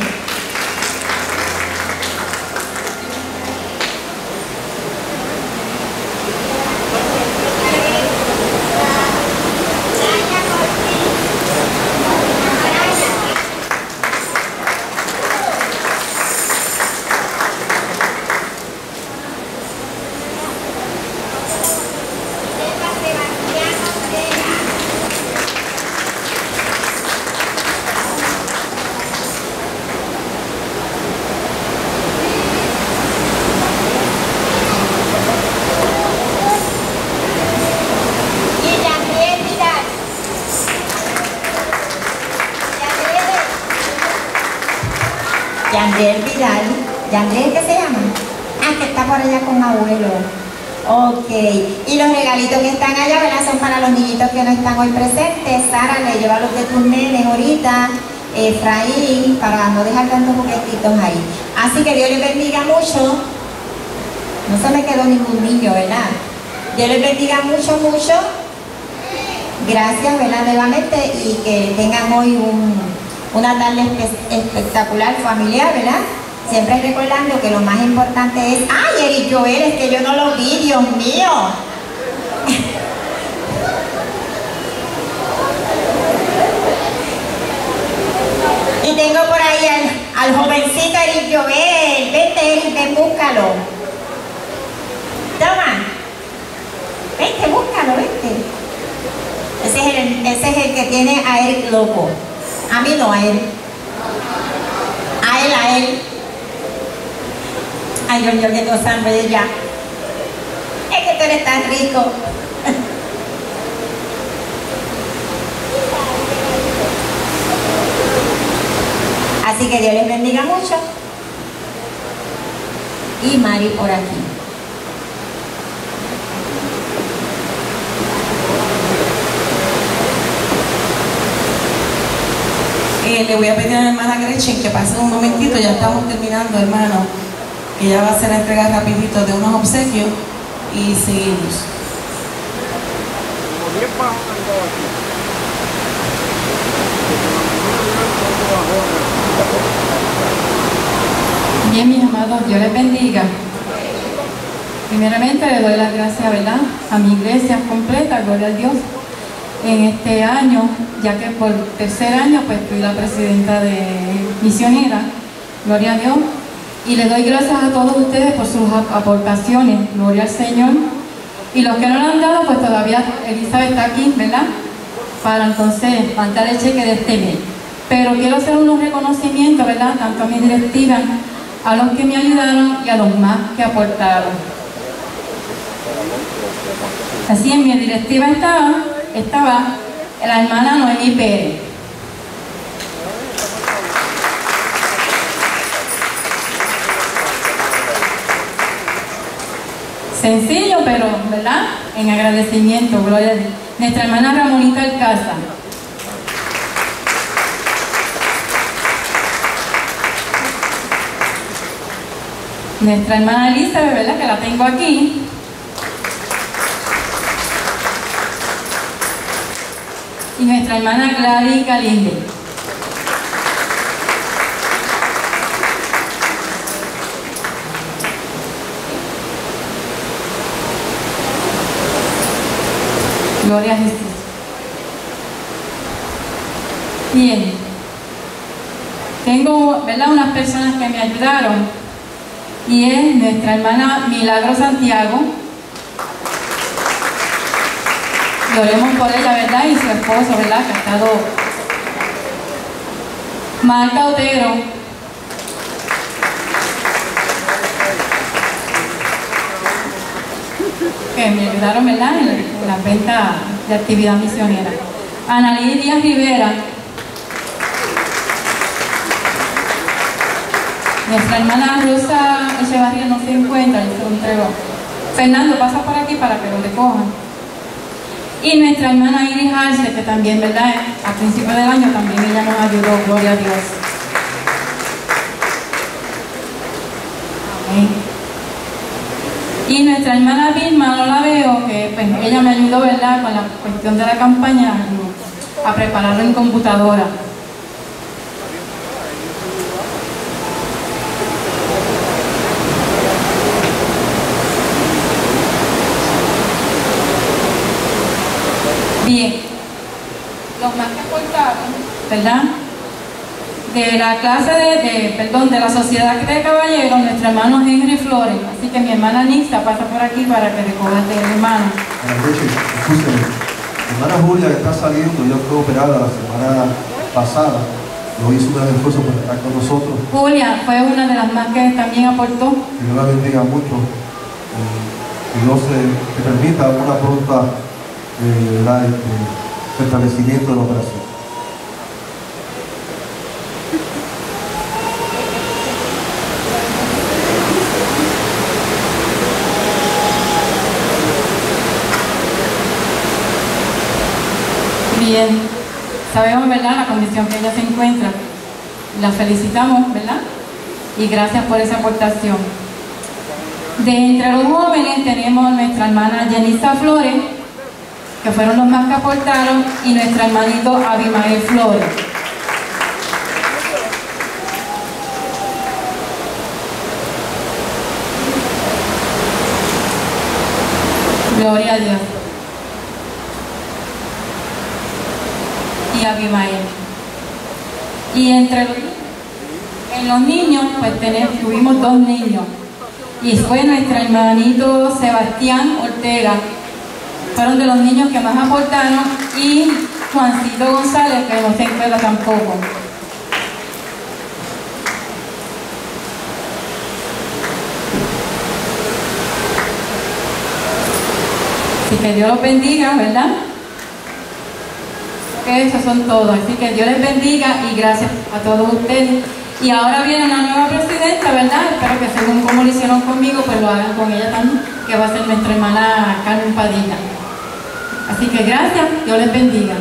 Yandel Vidal. ¿Yandel qué se llama? Ah, que está por allá con abuelo. Ok. Y los regalitos que están allá, ¿verdad? Son para los niñitos que no están hoy presentes. Sara le lleva los de tus nenes ahorita. Efraín, para no dejar tantos juguetitos ahí. Así que Dios les bendiga mucho. No se me quedó ningún niño, ¿verdad? Dios les bendiga mucho, mucho. Gracias, ¿verdad? Nuevamente, y que tengan hoy un, una tarde espe espectacular, familiar, ¿verdad? Siempre recordando que lo más importante es... ¡Ay, Eric Joel! Es que yo no lo vi, Dios mío. Y tengo por ahí al, al jovencito Eric Joel. Vente, Eric, ven, búscalo. Toma. Vente, búscalo, vente. Ese es, el, ese es el que tiene a Eric loco. A mí no, a él. A él, a él. Ay, Dios mío, qué cosa bella. Es que tú eres tan rico. Así que Dios les bendiga mucho. Y Mari por aquí. Eh, le voy a pedir a la hermana Gretchen que pase un momentito, ya estamos terminando, hermano, que ya va a hacer la entrega rapidito de unos obsequios y seguimos. Bien, mis amados, Dios les bendiga. Primeramente le doy las gracias, ¿verdad?, a mi iglesia completa, gloria a Dios, en este año, ya que por tercer año pues fui la presidenta de misionera, gloria a Dios, y les doy gracias a todos ustedes por sus aportaciones, gloria al Señor, y los que no lo han dado, pues todavía Elizabeth está aquí, ¿verdad?, para entonces mandar el cheque de este mes. Pero quiero hacer unos reconocimientos, ¿verdad?, tanto a mi directiva, a los que me ayudaron y a los más que aportaron. Así en mi directiva estaba, estaba la hermana Noemí Pérez. Sencillo, pero, ¿verdad?, en agradecimiento, gloria a Dios. Nuestra hermana Ramonita Alcázar. Nuestra hermana Elizabeth, ¿verdad?, que la tengo aquí. Y nuestra hermana Gladys Galinde. Gloria a Jesús. Bien. Tengo, ¿verdad?, unas personas que me ayudaron, y es nuestra hermana Milagro Santiago. Y oremos por ella, ¿verdad? Y su esposo, ¿verdad?, que ha estado. Marta Otero. Que me ayudaron, ¿verdad?, en la venta de actividad misionera. Ana Lidia Rivera. Nuestra hermana Rosa Echevarría no se encuentra, yo se lo entrego. Fernando, pasa por aquí para que lo recojan. Y nuestra hermana Iris Arce, que también, ¿verdad?, a principios del año también ella nos ayudó, gloria a Dios. Amén. Y nuestra hermana Vilma, no la veo, que pues ella me ayudó, ¿verdad?, con la cuestión de la campaña, a prepararlo en computadora. Bien, los más que aportaron, ¿verdad?, de la clase de, de, perdón, de la Sociedad de Caballeros, nuestro hermano Henry Flores. Así que mi hermana Nixa pasa por aquí para que recojas de hermano. Buenas noches, escúcheme. Mi hermana Julia, que está saliendo, ya fue operada la semana pasada, no hizo un gran esfuerzo para estar con nosotros. Julia fue una de las más que también aportó. Que Dios la bendiga mucho. Eh, y Dios eh, que permita una pronta eh, ¿verdad?, este, fortalecimiento de la operación. Bien, sabemos, ¿verdad?, la condición que ella se encuentra. La felicitamos, ¿verdad?, y gracias por esa aportación. De entre los jóvenes tenemos nuestra hermana Jenisa Flores, que fueron los más que aportaron, y nuestro hermanito Abimael Flores. Gloria a Dios. Y Abimael. Y entre los, en los niños, pues tenemos, tuvimos dos niños. Y fue nuestro hermanito Sebastián Ortega. Fueron de los niños que más aportaron, y Juancito González, que no se encuentra tampoco. Así que Dios los bendiga, ¿verdad? Que esos son todos. Así que Dios les bendiga y gracias a todos ustedes. Y ahora viene una nueva presidenta, ¿verdad? Espero que según como lo hicieron conmigo, pues lo hagan con ella también, que va a ser nuestra hermana Carmen Padilla. Así que gracias, Dios les bendiga.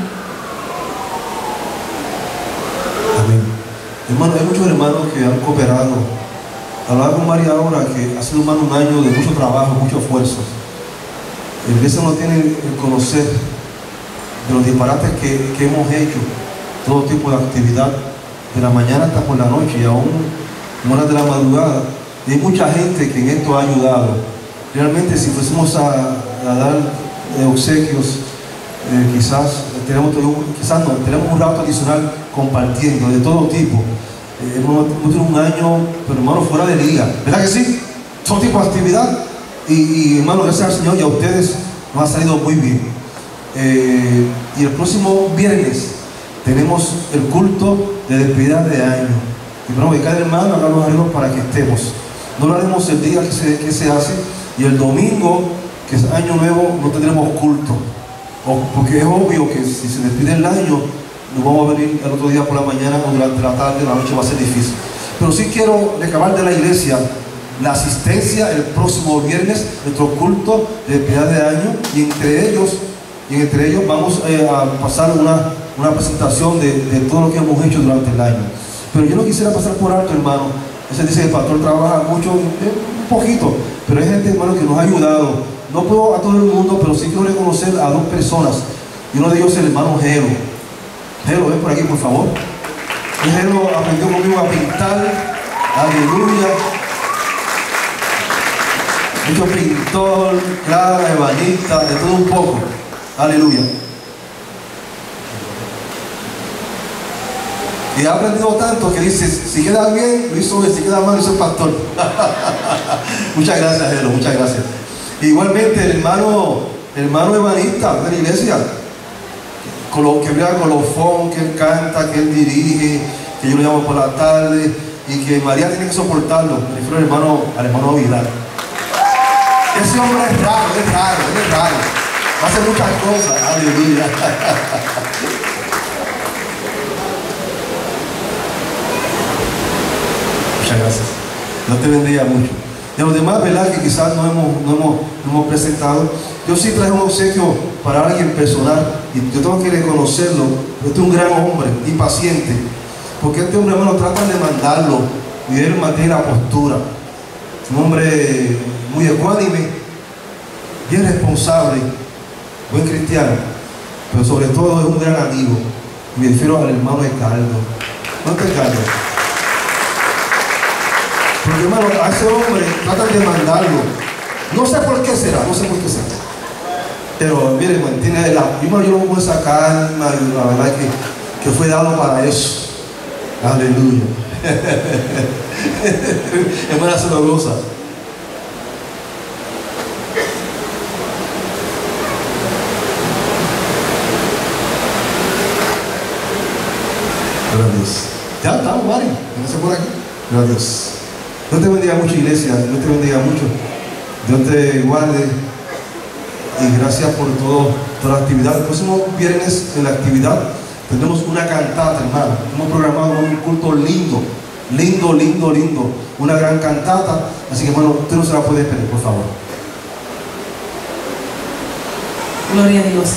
Amén. Hermano, hay muchos hermanos que han cooperado. Hablaba con María ahora que ha sido más de un año de mucho trabajo, mucho esfuerzo. La iglesia no tiene el conocer de los disparates que, que hemos hecho, todo tipo de actividad, de la mañana hasta por la noche, y aún en horas de la madrugada. Y hay mucha gente que en esto ha ayudado. Realmente, si fuésemos a, a dar eh, obsequios, eh, quizás, tenemos, quizás no, tenemos un rato adicional compartiendo de todo tipo. Eh, hemos, hemos tenido un año, pero hermano, fuera de liga, ¿verdad que sí? Todo tipo de actividad. Y, y hermano, gracias al Señor y a ustedes nos ha salido muy bien. Eh, y el próximo viernes tenemos el culto de despedida de año. Y bueno, que cada hermano haga los arreglos para que estemos. No lo haremos el día que se, que se hace, y el domingo, que es año nuevo, no tendremos culto. O, porque es obvio que si se despide el año, nos vamos a venir el otro día por la mañana o durante la tarde, la noche va a ser difícil. Pero sí quiero recabar de la iglesia la asistencia el próximo viernes, nuestro culto de despedida de año, y entre ellos, y entre ellos vamos eh, a pasar una, una presentación de, de todo lo que hemos hecho durante el año. Pero yo no quisiera pasar por alto, hermano. Ese dice que el pastor trabaja mucho, eh, un poquito, pero hay gente, hermano, que nos ha ayudado. No puedo a todo el mundo, pero sí quiero reconocer a dos personas, y uno de ellos es el hermano Jero. Jero, ven por aquí, por favor. Jero aprendió conmigo a pintar, aleluya. Mucho pintor, claro, ebanista, de todo un poco. Aleluya. Y ha aprendido tanto que dice, si queda bien, lo hizo bien, si queda mal, lo hizo el pastor. Muchas gracias, Elo, muchas gracias. Igualmente, el hermano, el hermano evangelista de la iglesia, con lo que vea con los fondos que él canta, que él dirige, que yo lo llamo por la tarde, y que María tiene que soportarlo. Me refiero al hermano, al hermano Vidal. Ese hombre es raro, es raro, es raro. Hace muchas cosas, aleluya. Muchas gracias. Dios te bendiga mucho. Y a los demás, ¿verdad? Que quizás no hemos, no hemos, no hemos presentado. Yo sí traje un obsequio para alguien personal y yo tengo que reconocerlo. Este es un gran hombre y paciente, porque este hombre, hermano, tratan de mandarlo y él mantiene la postura. Un hombre muy ecuánime, bien responsable, buen cristiano, pero sobre todo es un gran amigo. Me refiero al hermano Ricardo. ¿No te Ricardo? Porque, hermano, a ese hombre tratan de mandarlo. No sé por qué será, no sé por qué será. Pero, mire, mantiene la prima, yo no puedo sacar, la verdad que, que fue dado para eso. Aleluya. Hermana Celosa. Gracias. Ya estamos, Mari. Gracias por aquí. Gracias. Dios te bendiga mucho, iglesia. Dios te bendiga mucho. Dios te guarde. Y gracias por todo, toda la actividad. El próximo viernes en la actividad tendremos una cantata, hermano. Hemos programado un culto lindo. Lindo, lindo, lindo. Una gran cantata. Así que, hermano, usted no se la puede perder, por favor. Gloria a Dios.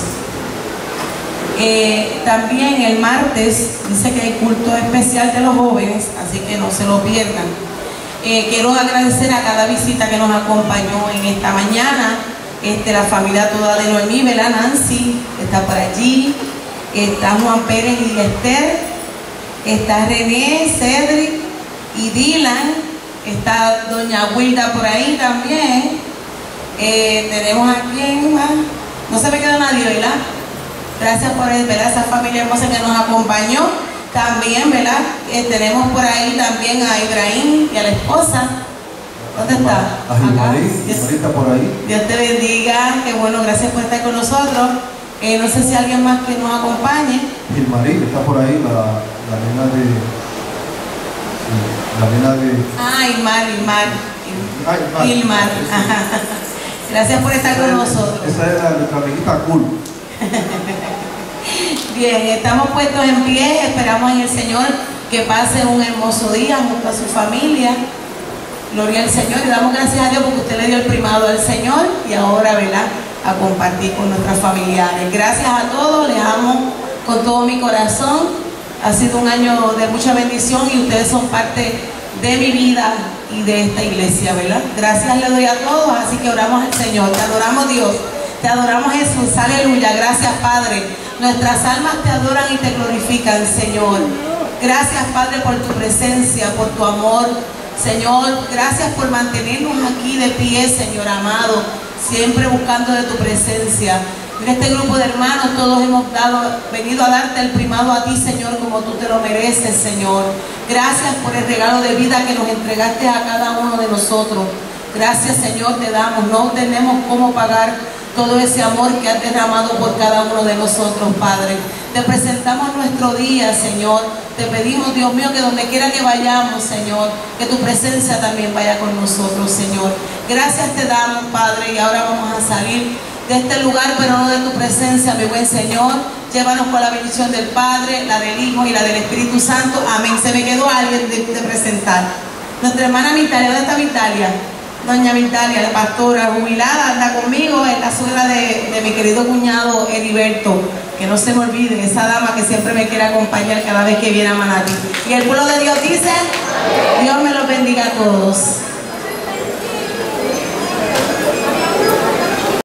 Eh, también el martes dice que hay culto especial de los jóvenes, así que no se lo pierdan. Eh, quiero agradecer a cada visita que nos acompañó en esta mañana. Este, la familia toda de Noemí, ¿verdad? Nancy está por allí, está Juan Pérez y Esther, está René, Cedric y Dylan, está doña Wilda por ahí también. Eh, tenemos aquí en más, no se me queda nadie, ¿verdad? Gracias por ver a esa familia hermosa que nos acompañó. También, ¿verdad? Eh, tenemos por ahí también a Ibrahim y a la esposa. ¿Dónde está? A Gilmarí, Gilmarí está por ahí. Dios te bendiga, que bueno, gracias por estar con nosotros. Eh, no sé si alguien más que nos acompañe. Gilmarí está por ahí, la, la nena de... La nena de... Ah, Ilmar, Ilmar. Ah, Ilmar. Ilmar. Gracias por estar con nosotros. Esa es la, nuestra amiguita cool. Bien, estamos puestos en pie, esperamos en el Señor que pase un hermoso día junto a su familia. Gloria al Señor y damos gracias a Dios porque usted le dio el primado al Señor y ahora, ¿verdad?, a compartir con nuestras familiares. Gracias a todos, les amo con todo mi corazón. Ha sido un año de mucha bendición y ustedes son parte de mi vida y de esta iglesia, ¿verdad? Gracias le doy a todos, así que oramos al Señor. Te adoramos, Dios. Te adoramos, Jesús. Aleluya. Gracias, Padre. Nuestras almas te adoran y te glorifican, Señor. Gracias, Padre, por tu presencia, por tu amor. Señor, gracias por mantenernos aquí de pie, Señor amado, siempre buscando de tu presencia. En este grupo de hermanos todos hemos dado, venido a darte el primado a ti, Señor, como tú te lo mereces, Señor. Gracias por el regalo de vida que nos entregaste a cada uno de nosotros. Gracias, Señor, te damos. No tenemos cómo pagar todo ese amor que has derramado por cada uno de nosotros, Padre. Te presentamos nuestro día, Señor. Te pedimos, Dios mío, que donde quiera que vayamos, Señor, que tu presencia también vaya con nosotros, Señor. Gracias te damos, Padre, y ahora vamos a salir de este lugar, pero no de tu presencia, mi buen Señor. Llévanos con la bendición del Padre, la del Hijo y la del Espíritu Santo. Amén. Se me quedó alguien de, de presentar. Nuestra hermana Vitalia, ¿dónde está Vitalia? Doña Vitalia, la pastora jubilada, anda conmigo, es la suegra de, de mi querido cuñado Heriberto. Que no se me olvide, esa dama que siempre me quiere acompañar cada vez que viene a Manatí. Y el pueblo de Dios dice, Dios me los bendiga a todos.